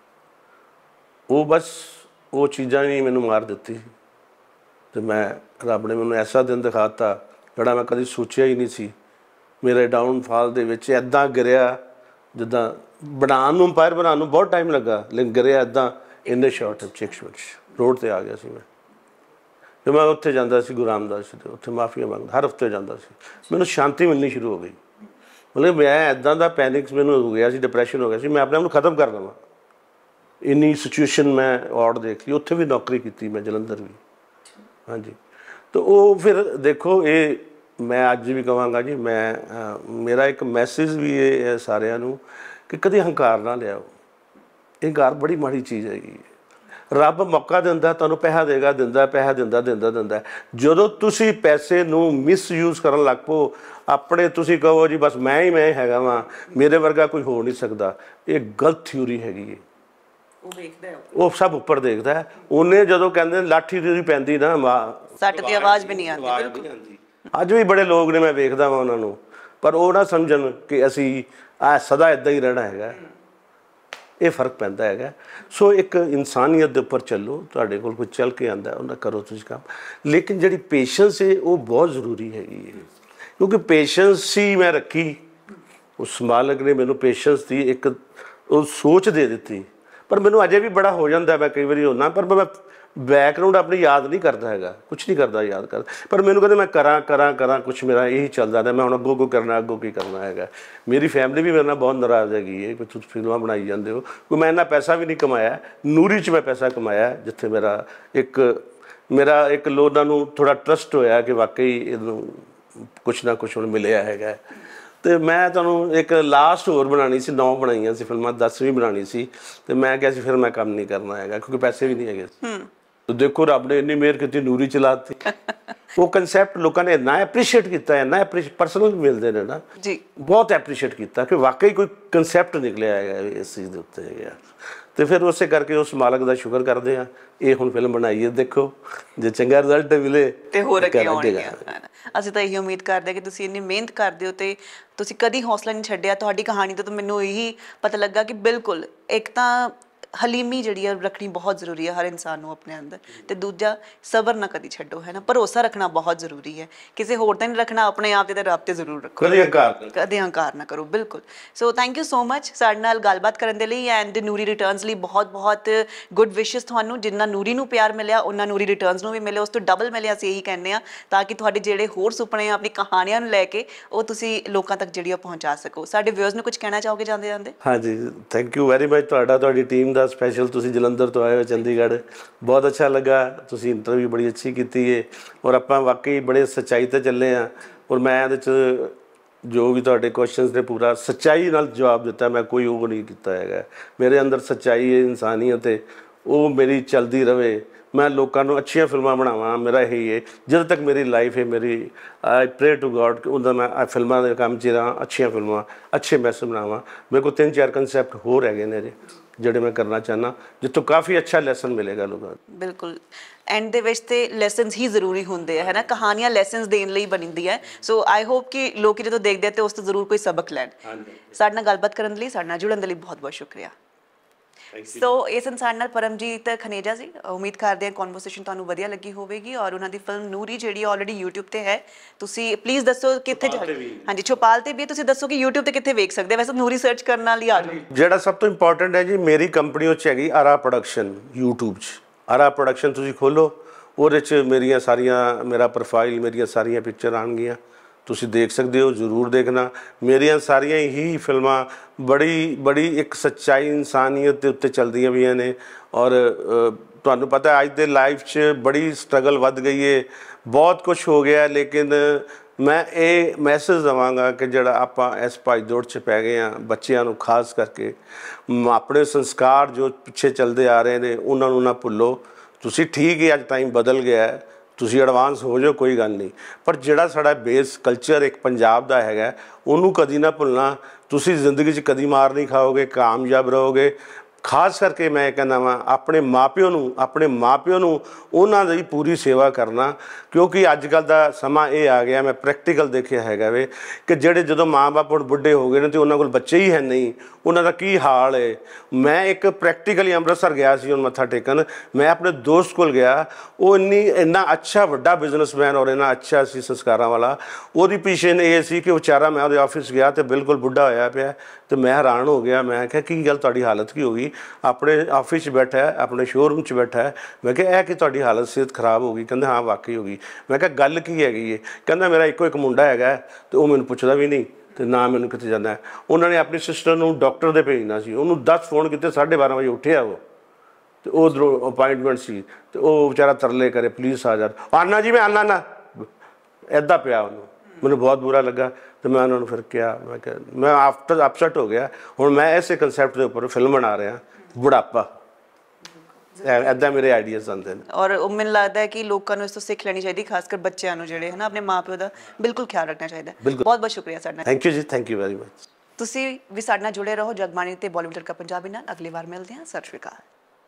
ਉਹ ਬਸ ਉਹ ਚੀਜ਼ਾਂ ਨੇ ਮੈਨੂੰ ਮਾਰ ਦਿੱਤੀ। ਅਤੇ ਮੈਂ, ਰੱਬ ਨੇ ਮੈਨੂੰ ਐਸਾ ਦਿਨ ਦਿਖਾਤਾ ਜਿਹੜਾ ਮੈਂ ਕਦੀ ਸੋਚਿਆ ਹੀ ਨਹੀਂ ਸੀ। ਮੇਰੇ ਡਾਊਨਫਾਲ ਦੇ ਵਿੱਚ ਇੱਦਾਂ ਗਿਰਿਆ, ਜਿੱਦਾਂ ਬਣਾਉਣ ਨੂੰ, ਅੰਪਾਇਰ ਬਣਾਉਣ ਨੂੰ ਬਹੁਤ ਟਾਈਮ ਲੱਗਾ, ਲੇਕਿਨ ਗਿਰਿਆ ਇੱਦਾਂ ਇੰਨੇ ਸ਼ਾਰਟ 'ਚ, 1 ਮਿੰਟ 'ਚ ਰੋਡ 'ਤੇ ਆ ਗਿਆ ਸੀ ਮੈਂ। ਫਿਰ ਮੈਂ ਉੱਥੇ ਜਾਂਦਾ ਸੀ ਗੁਰੂ ਰਾਮਦਾਸ ਜੀ ਦੇ, ਉੱਥੇ ਮਾਫੀਆਂ ਮੰਗਦਾ, ਹਰ ਹਫ਼ਤੇ ਜਾਂਦਾ ਸੀ। ਮੈਨੂੰ ਸ਼ਾਂਤੀ ਮਿਲਣੀ ਸ਼ੁਰੂ ਹੋ ਗਈ। ਮਤਲਬ ਮੈਂ ਇੱਦਾਂ ਦਾ ਪੈਨਿਕਸ ਮੈਨੂੰ ਹੋ ਗਿਆ ਸੀ, ਡਿਪਰੈਸ਼ਨ ਹੋ ਗਿਆ ਸੀ, ਮੈਂ ਆਪਣੇ ਆਪ ਨੂੰ ਖ਼ਤਮ ਕਰ ਦੇਵਾਂ, ਇੰਨੀ ਸਿਚੁਏਸ਼ਨ ਮੈਂ ਔੜ ਦੇਖ ਲਈ। ਉੱਥੇ ਵੀ ਨੌਕਰੀ ਕੀਤੀ ਮੈਂ, ਜਲੰਧਰ ਵੀ। ਹਾਂਜੀ, ਤਾਂ ਉਹ ਫਿਰ ਦੇਖੋ, ਇਹ ਮੈਂ ਅੱਜ ਵੀ ਕਹਾਂਗਾ ਜੀ, ਮੇਰਾ ਇੱਕ ਮੈਸੇਜ ਵੀ ਇਹ ਹੈ ਸਾਰਿਆਂ ਨੂੰ ਕਿ ਕਦੇ ਹੰਕਾਰ ਨਾ ਲਿਆਓ। ਇਹ ਹੰਕਾਰ ਬੜੀ ਮਾੜੀ ਚੀਜ਼ ਹੈਗੀ। ਰੱਬ ਮੌਕਾ ਦਿੰਦਾ, ਤੁਹਾਨੂੰ ਪੈਸਾ ਦੇਗਾ, ਦਿੰਦਾ, ਪੈਸਾ ਦਿੰਦਾ। ਜਦੋਂ ਤੁਸੀਂ ਪੈਸੇ ਨੂੰ ਮਿਸਯੂਜ਼ ਕਰਨ ਲੱਗ ਪਓ, ਆਪਣੇ ਤੁਸੀਂ ਕਹੋ ਜੀ ਬਸ ਮੈਂ ਹੀ ਹੈਗਾ ਵਾਂ, ਮੇਰੇ ਵਰਗਾ ਕੋਈ ਹੋ ਨਹੀਂ ਸਕਦਾ, ਇਹ ਗਲਤ ਥਿਊਰੀ ਹੈਗੀ ਹੈ। ਉਹ ਸਭ ਉੱਪਰ ਦੇਖਦਾ ਹੈ। ਉਹਨੇ ਜਦੋਂ ਕਹਿੰਦੇ ਲਾਠੀ ਦੀ ਪੈਂਦੀ ਨਾ ਸੱਟ ਦੀ ਆਵਾਜ਼ ਵੀ ਨਹੀਂ ਆਉਂਦੀ। ਅੱਜ ਵੀ ਬੜੇ ਲੋਕ ਨੇ, ਮੈਂ ਵੇਖਦਾ ਵਾਂ ਉਹਨਾਂ ਨੂੰ, ਪਰ ਉਹ ਨਾ ਸਮਝਣ ਕਿ ਅਸੀਂ ਸਦਾ ਇੱਦਾਂ ਹੀ ਰਹਿਣਾ ਹੈਗਾ। ਇਹ ਫਰਕ ਪੈਂਦਾ ਹੈਗਾ। ਸੋ ਇੱਕ ਇਨਸਾਨੀਅਤ ਦੇ ਉੱਪਰ ਚੱਲੋ, ਤੁਹਾਡੇ ਕੋਲ ਕੋਈ ਚੱਲ ਕੇ ਆਉਂਦਾ ਉਹਨਾਂ ਕਰੋ ਤੁਸੀਂ ਕੰਮ, ਲੇਕਿਨ ਜਿਹੜੀ ਪੇਸ਼ੈਂਸ ਹੈ ਉਹ ਬਹੁਤ ਜ਼ਰੂਰੀ ਹੈਗੀ ਹੈ, ਕਿਉਂਕਿ ਪੇਸ਼ੈਂਸ ਹੀ ਮੈਂ ਰੱਖੀ। ਉਸ ਮਾਲਕ ਨੇ ਮੈਨੂੰ ਪੇਸ਼ੈਂਸ ਦੀ ਇੱਕ ਉਹ ਸੋਚ ਦੇ ਦਿੱਤੀ, ਪਰ ਮੈਨੂੰ ਅਜੇ ਵੀ ਬੜਾ ਹੋ ਜਾਂਦਾ, ਮੈਂ ਕਈ ਵਾਰੀ ਹੁੰਦਾ, ਪਰ ਮੈਂ ਬੈਕਗਰਾਊਂਡ ਆਪਣੀ ਯਾਦ ਨਹੀਂ ਕਰਦਾ ਹੈਗਾ, ਕੁਛ ਨਹੀਂ ਕਰਦਾ ਯਾਦ ਕਰ, ਪਰ ਮੈਨੂੰ ਕਹਿੰਦੇ ਮੈਂ ਕਰਾਂ ਕੁਛ ਮੇਰਾ ਇਹੀ ਚੱਲਦਾ ਹੈ, ਮੈਂ ਹੁਣ ਅੱਗੋਂ ਕਰਨਾ, ਅੱਗੋਂ ਕੀ ਕਰਨਾ ਹੈਗਾ। ਮੇਰੀ ਫੈਮਿਲੀ ਵੀ ਮੇਰੇ ਨਾਲ ਬਹੁਤ ਨਾਰਾਜ਼ ਹੈਗੀ ਹੈ ਕਿ ਤੁਸੀਂ ਫਿਲਮਾਂ ਬਣਾਈ ਜਾਂਦੇ ਹੋ, ਕੋਈ ਮੈਂ ਇੰਨਾ ਪੈਸਾ ਵੀ ਨਹੀਂ ਕਮਾਇਆ। ਨੂਰੀ 'ਚ ਮੈਂ ਪੈਸਾ ਕਮਾਇਆ, ਜਿੱਥੇ ਮੇਰਾ ਇੱਕ ਲੋਕਾਂ ਨੂੰ ਥੋੜ੍ਹਾ ਟਰਸਟ ਹੋਇਆ ਕਿ ਵਾਕਈ ਇਹਨੂੰ ਕੁਛ ਨਾ ਕੁਛ ਹੁਣ ਮਿਲਿਆ ਹੈਗਾ। ਅਤੇ ਮੈਂ ਤੁਹਾਨੂੰ ਇੱਕ ਲਾਸਟ ਹੋਰ ਬਣਾਉਣੀ ਸੀ, 9 ਬਣਾਈਆਂ ਸੀ ਫਿਲਮਾਂ, 10ਵੀਂ ਬਣਾਉਣੀ ਸੀ, ਅਤੇ ਮੈਂ ਕਿਹਾ ਸੀ ਫਿਰ ਮੈਂ ਕੰਮ ਨਹੀਂ ਕਰਨਾ ਹੈਗਾ, ਕਿਉਂਕਿ ਪੈਸੇ ਵੀ ਨਹੀਂ ਹੈਗੇ। ਦੇਖੋ ਰੱਬ ਨੇ ਇੰਨੀ ਮਿਹਰ ਕੀਤੀ, ਨੂਰੀ ਚਲਾ ਦਿੱਤੀ। ਉਹ ਕੰਸੈਪਟ ਲੋਕਾਂ ਨੇ ਇੰਨਾ ਐਪਰੀਸ਼ੀਏਟ ਕੀਤਾ, ਇੰਨਾ ਪਰਸਨਲ ਮਿਲਦੇ ਨੇ ਨਾ ਜੀ, ਬਹੁਤ ਐਪਰੀਸ਼ੀਏਟ ਕੀਤਾ ਕਿ ਵਾਕਈ ਕੋਈ ਕੰਸੈਪਟ ਨਿਕਲਿਆ ਹੈਗਾ ਇਸ ਚੀਜ਼ ਦੇ ਉੱਤੇ ਹੈਗਾ। ਅਤੇ ਫਿਰ ਉਸੇ ਕਰਕੇ ਉਸ ਮਾਲਕ ਦਾ ਸ਼ੁਕਰ ਕਰਦੇ ਹਾਂ। ਇਹ ਹੁਣ ਫਿਲਮ ਬਣਾਈ ਹੈ, ਦੇਖੋ ਜੇ ਚੰਗਾ ਰਿਜ਼ਲਟ ਮਿਲੇ ਤੇ ਹੋਰ ਅੱਗੇ ਆਉਣਗੀਆਂ। ਅਸੀਂ ਤਾਂ ਇਹੀ ਉਮੀਦ ਕਰਦੇ ਹਾਂ ਕਿ ਤੁਸੀਂ ਇੰਨੀ ਮਿਹਨਤ ਕਰਦੇ ਹੋ ਅਤੇ ਤੁਸੀਂ ਕਦੀ ਹੌਸਲਾ ਨਹੀਂ ਛੱਡਿਆ। ਤੁਹਾਡੀ ਕਹਾਣੀ ਤੋਂ ਮੈਨੂੰ ਇਹੀ ਪਤਾ ਲੱਗਾ ਕਿ ਬਿਲਕੁਲ ਇੱਕ ਤਾਂ ਹਲੀਮੀ ਜਿਹੜੀ ਆ ਰੱਖਣੀ ਬਹੁਤ ਜ਼ਰੂਰੀ ਹੈ ਹਰ ਇਨਸਾਨ ਨੂੰ ਆਪਣੇ ਅੰਦਰ, ਅਤੇ ਦੂਜਾ ਸਬਰ ਨਾ ਕਦੀ ਛੱਡੋ, ਹੈ ਨਾ, ਭਰੋਸਾ ਰੱਖਣਾ ਬਹੁਤ ਜ਼ਰੂਰੀ ਹੈ। ਕਿਸੇ ਹੋਰ ਤੇ ਨਹੀਂ ਰੱਖਣਾ, ਆਪਣੇ ਆਪ 'ਤੇ ਰੱਬ 'ਤੇ ਜ਼ਰੂਰ ਰੱਖੋ, ਕਦੇ ਹੰਕਾਰ ਨਾ ਕਰੋ। ਬਿਲਕੁਲ। So thank you so much ਸਾਡੇ ਨਾਲ ਗੱਲਬਾਤ ਕਰਨ ਦੇ ਲਈ, ਐਂਡ ਨੂਰੀ ਰਿਟਰਨਸ ਲਈ ਬਹੁਤ ਬਹੁਤ ਗੁੱਡ ਵਿਸ਼ਿਸ ਤੁਹਾਨੂੰ। ਜਿੰਨਾ ਨੂਰੀ ਨੂੰ ਪਿਆਰ ਮਿਲਿਆ ਉਹਨਾਂ ਨੂਰੀ ਰਿਟਰਨਸ ਨੂੰ ਵੀ ਮਿਲੇ, ਉਸ ਤੋਂ ਡਬਲ ਮਿਲਿਆ, ਅਸੀਂ ਇਹੀ ਕਹਿੰਦੇ ਹਾਂ, ਤਾਂ ਕਿ ਤੁਹਾਡੇ ਜਿਹੜੇ ਹੋਰ ਸੁਪਨੇ ਆ ਆਪਣੀ ਕਹਾਣੀਆਂ ਨੂੰ ਲੈ ਕੇ ਉਹ ਤੁਸੀਂ ਲੋਕਾਂ ਤੱਕ ਜਿਹੜੀ ਉਹ ਪਹੁੰਚਾ ਸਕੋ। ਸਾਡੇ ਵਿਊਅਰਸ ਨੂੰ ਕੁਝ ਕਹਿਣਾ ਚਾਹੋਗੇ ਜਾਂਦੇ ਜਾਂਦੇ? ਹਾਂਜੀ, ਥੈਂਕ ਯੂ ਵੈਰੀ ਮਚ ਤੁਹਾਡੀ ਟੀਮ ਦਾ, ਸਪੈਸ਼ਲ ਤੁਸੀਂ ਜਲੰਧਰ ਤੋਂ ਆਏ ਹੋ ਚੰਡੀਗੜ੍ਹ, ਬਹੁਤ ਅੱਛਾ ਲੱਗਾ। ਤੁਸੀਂ ਇੰਟਰਵਿਊ ਬੜੀ ਅੱਛੀ ਕੀਤੀ ਹੈ, ਔਰ ਆਪਾਂ ਵਾਕਈ ਬੜੇ ਸੱਚਾਈ 'ਤੇ ਚੱਲੇ ਹਾਂ, ਔਰ ਮੈਂ ਇਹਦੇ 'ਚ ਜੋ ਵੀ ਤੁਹਾਡੇ ਕੁਐਸਚਨਸ ਨੇ ਪੂਰਾ ਸੱਚਾਈ ਨਾਲ ਜਵਾਬ ਦਿੱਤਾ। ਮੈਂ ਕੋਈ ਉਹ ਨਹੀਂ ਕੀਤਾ ਹੈਗਾ, ਮੇਰੇ ਅੰਦਰ ਸੱਚਾਈ ਹੈ, ਇਨਸਾਨੀਅਤ ਹੈ, ਉਹ ਮੇਰੀ ਚੱਲਦੀ ਰਹੇ। ਮੈਂ ਲੋਕਾਂ ਨੂੰ ਅੱਛੀਆਂ ਫਿਲਮਾਂ ਬਣਾਵਾਂ, ਮੇਰਾ ਇਹੀ ਹੈ। ਜਦੋਂ ਤੱਕ ਮੇਰੀ ਲਾਈਫ ਹੈ, ਮੇਰੀ ਆਈ ਪ੍ਰੇ ਟੂ ਗੋਡ ਕਿ ਉਹਦਾ ਮੈਂ ਫਿਲਮਾਂ ਦੇ ਕੰਮ 'ਚ ਰਹਾਂ, ਅੱਛੀਆਂ ਫਿਲਮਾਂ, ਅੱਛੇ ਮੈਸੇਜ ਬਣਾਵਾਂ। ਮੇਰੇ ਕੋਲ 3-4 ਕੰਸੈਪਟ ਹੋਰ ਹੈਗੇ ਨੇ ਜਿਹੜੇ ਮੈਂ ਕਰਨਾ ਚਾਹੁੰਦਾ, ਜਿੱਥੋਂ ਕਾਫੀ ਅੱਛਾ ਲੈਸਨ ਮਿਲੇਗਾ ਲੋਕਾਂ ਨੂੰ। ਬਿਲਕੁਲ, ਐਂਡ ਦੇ ਵਿੱਚ ਤੇ ਲੈਸਨਸ ਹੀ ਜ਼ਰੂਰੀ ਹੁੰਦੇ ਹੈ ਨਾ, ਕਹਾਣੀਆਂ ਲੈਸਨਸ ਦੇਣ ਲਈ ਬਣਦੀ ਹੈ। ਸੋ ਆਈ ਹੋਪ ਕਿ ਲੋਕ ਜਦੋਂ ਦੇਖਦੇ ਆ ਤੇ ਉਸ ਤੋਂ ਜ਼ਰੂਰ ਕੋਈ ਸਬਕ ਲੈਣ। ਸਾਡੇ ਨਾਲ ਗੱਲਬਾਤ ਕਰਨ ਲਈ, ਸਾਡੇ ਨਾਲ ਜੁੜਨ ਦੇ ਲਈ ਬਹੁਤ ਬਹੁਤ ਸ਼ੁਕਰੀਆ। ਸੋ ਇਸ ਇਨਸਾਨ ਨਾਲ ਪਰਮਜੀਤ ਖਨੇਜਾ ਸੀ। ਉਮੀਦ ਕਰਦੇ ਹਾਂ ਕਨਵਰਸੇਸ਼ਨ ਤੁਹਾਨੂੰ ਵਧੀਆ ਲੱਗੀ ਹੋਵੇਗੀ, ਔਰ ਉਹਨਾਂ ਦੀ ਫਿਲਮ ਨੂਰੀ ਜਿਹੜੀ ਆਲਰੇਡੀ YouTube ਤੇ ਹੈ, ਤੁਸੀਂ ਪਲੀਜ਼ ਦੱਸੋ ਕਿੱਥੇ? ਹਾਂਜੀ, ਛੋਪਾਲ ਤੇ ਵੀ, ਤੁਸੀਂ ਦੱਸੋ ਕਿ YouTube ਤੇ ਕਿੱਥੇ ਵੇਖ ਸਕਦੇ? ਵੈਸੇ ਨੂਰੀ ਸਰਚ ਕਰਨ ਨਾਲ ਹੀ ਆ ਜਾਓ। ਜਿਹੜਾ ਸਭ ਤੋਂ ਇੰਪੋਰਟੈਂਟ ਹੈ ਜੀ, ਮੇਰੀ ਕੰਪਨੀ ਉਹ 'ਚ ਹੈਗੀ ਆਰਾ ਪ੍ਰੋਡਕਸ਼ਨ, YouTube 'ਚ ਆਰਾ ਪ੍ਰੋਡਕਸ਼ਨ ਤੁਸੀਂ ਖੋਲੋ, ਉਹਦੇ 'ਚ ਮੇਰੀਆਂ ਸਾਰੀਆਂ, ਮੇਰਾ ਪ੍ਰੋਫਾਈਲ, ਮੇਰੀਆਂ ਸਾਰੀਆਂ ਪਿਕਚਰ ਆਉਣਗੀਆਂ, ਤੁਸੀਂ ਦੇਖ ਸਕਦੇ ਹੋ, ਜ਼ਰੂਰ ਦੇਖਣਾ। ਮੇਰੀਆਂ ਸਾਰੀਆਂ ਹੀ ਫਿਲਮਾਂ ਬੜੀ ਇੱਕ ਸੱਚਾਈ, ਇਨਸਾਨੀਅਤ ਦੇ ਉੱਤੇ ਚੱਲਦੀਆਂ ਪਈਆਂ ਨੇ। ਔਰ ਤੁਹਾਨੂੰ ਪਤਾ ਅੱਜ ਦੇ ਲਾਈਫ 'ਚ ਬੜੀ ਸਟਰਗਲ ਵੱਧ ਗਈ ਹੈ, ਬਹੁਤ ਕੁਛ ਹੋ ਗਿਆ, ਲੇਕਿਨ ਮੈਂ ਇਹ ਮੈਸੇਜ ਦੇਵਾਂਗਾ ਕਿ ਜਿਹੜਾ ਆਪਾਂ ਇਸ ਭੱਜ ਦੌੜ 'ਚ ਪੈ ਗਏ ਹਾਂ, ਬੱਚਿਆਂ ਨੂੰ ਖਾਸ ਕਰਕੇ ਆਪਣੇ ਸੰਸਕਾਰ ਜੋ ਪਿੱਛੇ ਚੱਲਦੇ ਆ ਰਹੇ ਨੇ ਉਹਨਾਂ ਨੂੰ ਨਾ ਭੁੱਲੋ। ਤੁਸੀਂ ਠੀਕ ਹੈ, ਅੱਜ ਟਾਈਮ ਬਦਲ ਗਿਆ, ਤੁਸੀਂ ਐਡਵਾਂਸ ਹੋ ਜਾਓ, ਕੋਈ ਗੱਲ ਨਹੀਂ, ਪਰ ਜਿਹੜਾ ਸਾਡਾ ਬੇਸ ਕਲਚਰ ਇੱਕ ਪੰਜਾਬ ਦਾ ਹੈਗਾ ਉਹਨੂੰ ਕਦੀ ਨਾ ਭੁੱਲਣਾ। ਤੁਸੀਂ ਜ਼ਿੰਦਗੀ 'ਚ ਕਦੀ ਮਾਰ ਨਹੀਂ ਖਾਓਗੇ, ਕਾਮਯਾਬ ਰਹੋਗੇ। ਖਾਸ ਕਰਕੇ ਮੈਂ ਕਹਿੰਦਾ ਵਾਂ ਆਪਣੇ ਮਾਂ-ਪਿਓ ਨੂੰ ਉਹਨਾਂ ਦੀ ਪੂਰੀ ਸੇਵਾ ਕਰਨਾ, ਕਿਉਂਕਿ ਅੱਜ ਕੱਲ੍ਹ ਦਾ ਸਮਾਂ ਇਹ ਆ ਗਿਆ, ਮੈਂ ਪ੍ਰੈਕਟੀਕਲ ਦੇਖਿਆ ਹੈਗਾ ਵੇ ਕਿ ਜਿਹੜੇ ਜਦੋਂ ਮਾਂ-ਬਾਪ ਹੁਣ ਬੁੱਢੇ ਹੋ ਗਏ ਨੇ ਅਤੇ ਉਹਨਾਂ ਕੋਲ ਬੱਚੇ ਹੀ ਹੈ ਨਹੀਂ, ਉਹਨਾਂ ਦਾ ਕੀ ਹਾਲ ਹੈ। ਮੈਂ ਇੱਕ ਪ੍ਰੈਕਟੀਕਲੀ ਅੰਮ੍ਰਿਤਸਰ ਗਿਆ ਸੀ ਹੁਣ ਮੱਥਾ ਟੇਕਣ, ਮੈਂ ਆਪਣੇ ਦੋਸਤ ਕੋਲ ਗਿਆ, ਉਹ ਇੰਨਾ ਅੱਛਾ ਵੱਡਾ ਬਿਜ਼ਨਸਮੈਨ ਔਰ ਇੰਨਾ ਅੱਛਾ ਸੀ ਸੰਸਕਾਰਾਂ ਵਾਲਾ। ਉਹਦੀ ਪੀਛੇ ਇਹ ਸੀ ਕਿ ਵਿਚਾਰਾ, ਮੈਂ ਉਹਦੇ ਆਫਿਸ ਗਿਆ ਅਤੇ ਬਿਲਕੁਲ ਬੁੱਢਾ ਹੋਇਆ ਪਿਆ, ਅਤੇ ਮੈਂ ਹੈਰਾਨ ਹੋ ਗਿਆ। ਮੈਂ ਕਿਹਾ ਕੀ ਗੱਲ, ਤੁਹਾਡੀ ਹਾਲਤ ਕੀ ਹੋ ਗਈ? ਆਪਣੇ ਆਫਿਸ 'ਚ ਬੈਠਾ ਹੈ, ਆਪਣੇ ਸ਼ੋਅਰੂਮ 'ਚ ਬੈਠਾ ਹੈ। ਮੈਂ ਕਿਹਾ ਇਹ ਕਿ ਤੁਹਾਡੀ ਹਾਲਤ ਸਿਹਤ ਖਰਾਬ ਹੋ ਗਈ? ਕਹਿੰਦਾ ਹਾਂ ਵਾਕਈ ਹੋ ਗਈ। ਮੈਂ ਕਿਹਾ ਗੱਲ ਕੀ ਹੈਗੀ ਹੈ? ਕਹਿੰਦਾ ਮੇਰਾ ਇੱਕ ਮੁੰਡਾ ਹੈਗਾ ਅਤੇ ਉਹ ਮੈਨੂੰ ਪੁੱਛਦਾ ਵੀ ਨਹੀਂ ਅਤੇ ਨਾ ਮੈਨੂੰ ਕਿੱਥੇ ਜਾਂਦਾ। ਉਹਨਾਂ ਨੇ ਆਪਣੀ ਸਿਸਟਰ ਨੂੰ ਡਾਕਟਰ ਦੇ ਭੇਜਣਾ ਸੀ, ਉਹਨੂੰ 10 ਫੋਨ ਕੀਤੇ, 12:30 ਵਜੇ ਉੱਠਿਆ ਉਹ, ਅਤੇ ਉਧਰੋਂ ਅਪਾਇੰਟਮੈਂਟ ਸੀ, ਅਤੇ ਉਹ ਵਿਚਾਰਾ ਤਰਲੇ ਕਰੇ ਪਲੀਜ਼ ਆ ਜਾ, ਆਨਾ ਜੀ ਮੈਂ ਆਨਾ ਨਾ, ਇੱਦਾਂ ਪਿਆ ਉਹਨੂੰ। ਮੈਨੂੰ ਬਹੁਤ ਬੁਰਾ ਲੱਗਾ ਅਤੇ ਮੈਂ ਉਹਨਾਂ ਨੂੰ ਫਿਰ ਕਿਹਾ, ਮੈਂ ਆਫਟਰ ਅਪਸੈਟ ਹੋ ਗਿਆ। ਹੁਣ ਮੈਂ ਇਸੇ ਕੰਸੈਪਟ ਦੇ ਉੱਪਰ ਫਿਲਮ ਬਣਾ ਰਿਹਾ, ਬੁਢਾਪਾ, ਇੱਦਾਂ ਮੇਰੇ ਆਈਡੀਆਜ਼ ਆਉਂਦੇ ਨੇ। ਔਰ ਮੈਨੂੰ ਲੱਗਦਾ ਹੈ ਕਿ ਲੋਕਾਂ ਨੂੰ ਇਸ ਤੋਂ ਸਿੱਖ ਲੈਣੀ ਚਾਹੀਦੀ, ਖਾਸ ਕਰ ਬੱਚਿਆਂ ਨੂੰ ਜਿਹੜੇ ਹੈ ਨਾ, ਆਪਣੇ ਮਾਂ ਪਿਓ ਦਾ ਬਿਲਕੁਲ ਖਿਆਲ ਰੱਖਣਾ ਚਾਹੀਦਾ। ਬਹੁਤ ਬਹੁਤ ਸ਼ੁਕਰੀਆ ਸਾਡੇ ਨਾਲ। ਥੈਂਕ ਯੂ ਜੀ, ਥੈਂਕ ਯੂ ਵੈਰੀ ਮਚ। ਤੁਸੀਂ ਵੀ ਸਾਡੇ ਨਾਲ ਜੁੜੇ ਰਹੋ ਜਗਬਾਣੀ ਤੇ ਬਾਲੀਵੁੱਡ ਤੜਕਾ ਪੰਜਾਬੀ ਨਾਲ। ਅਗਲੀ ਵਾਰ ਮਿਲਦੇ ਹਾਂ। ਸਤਿ ਸ਼੍ਰੀ ਅਕਾਲ।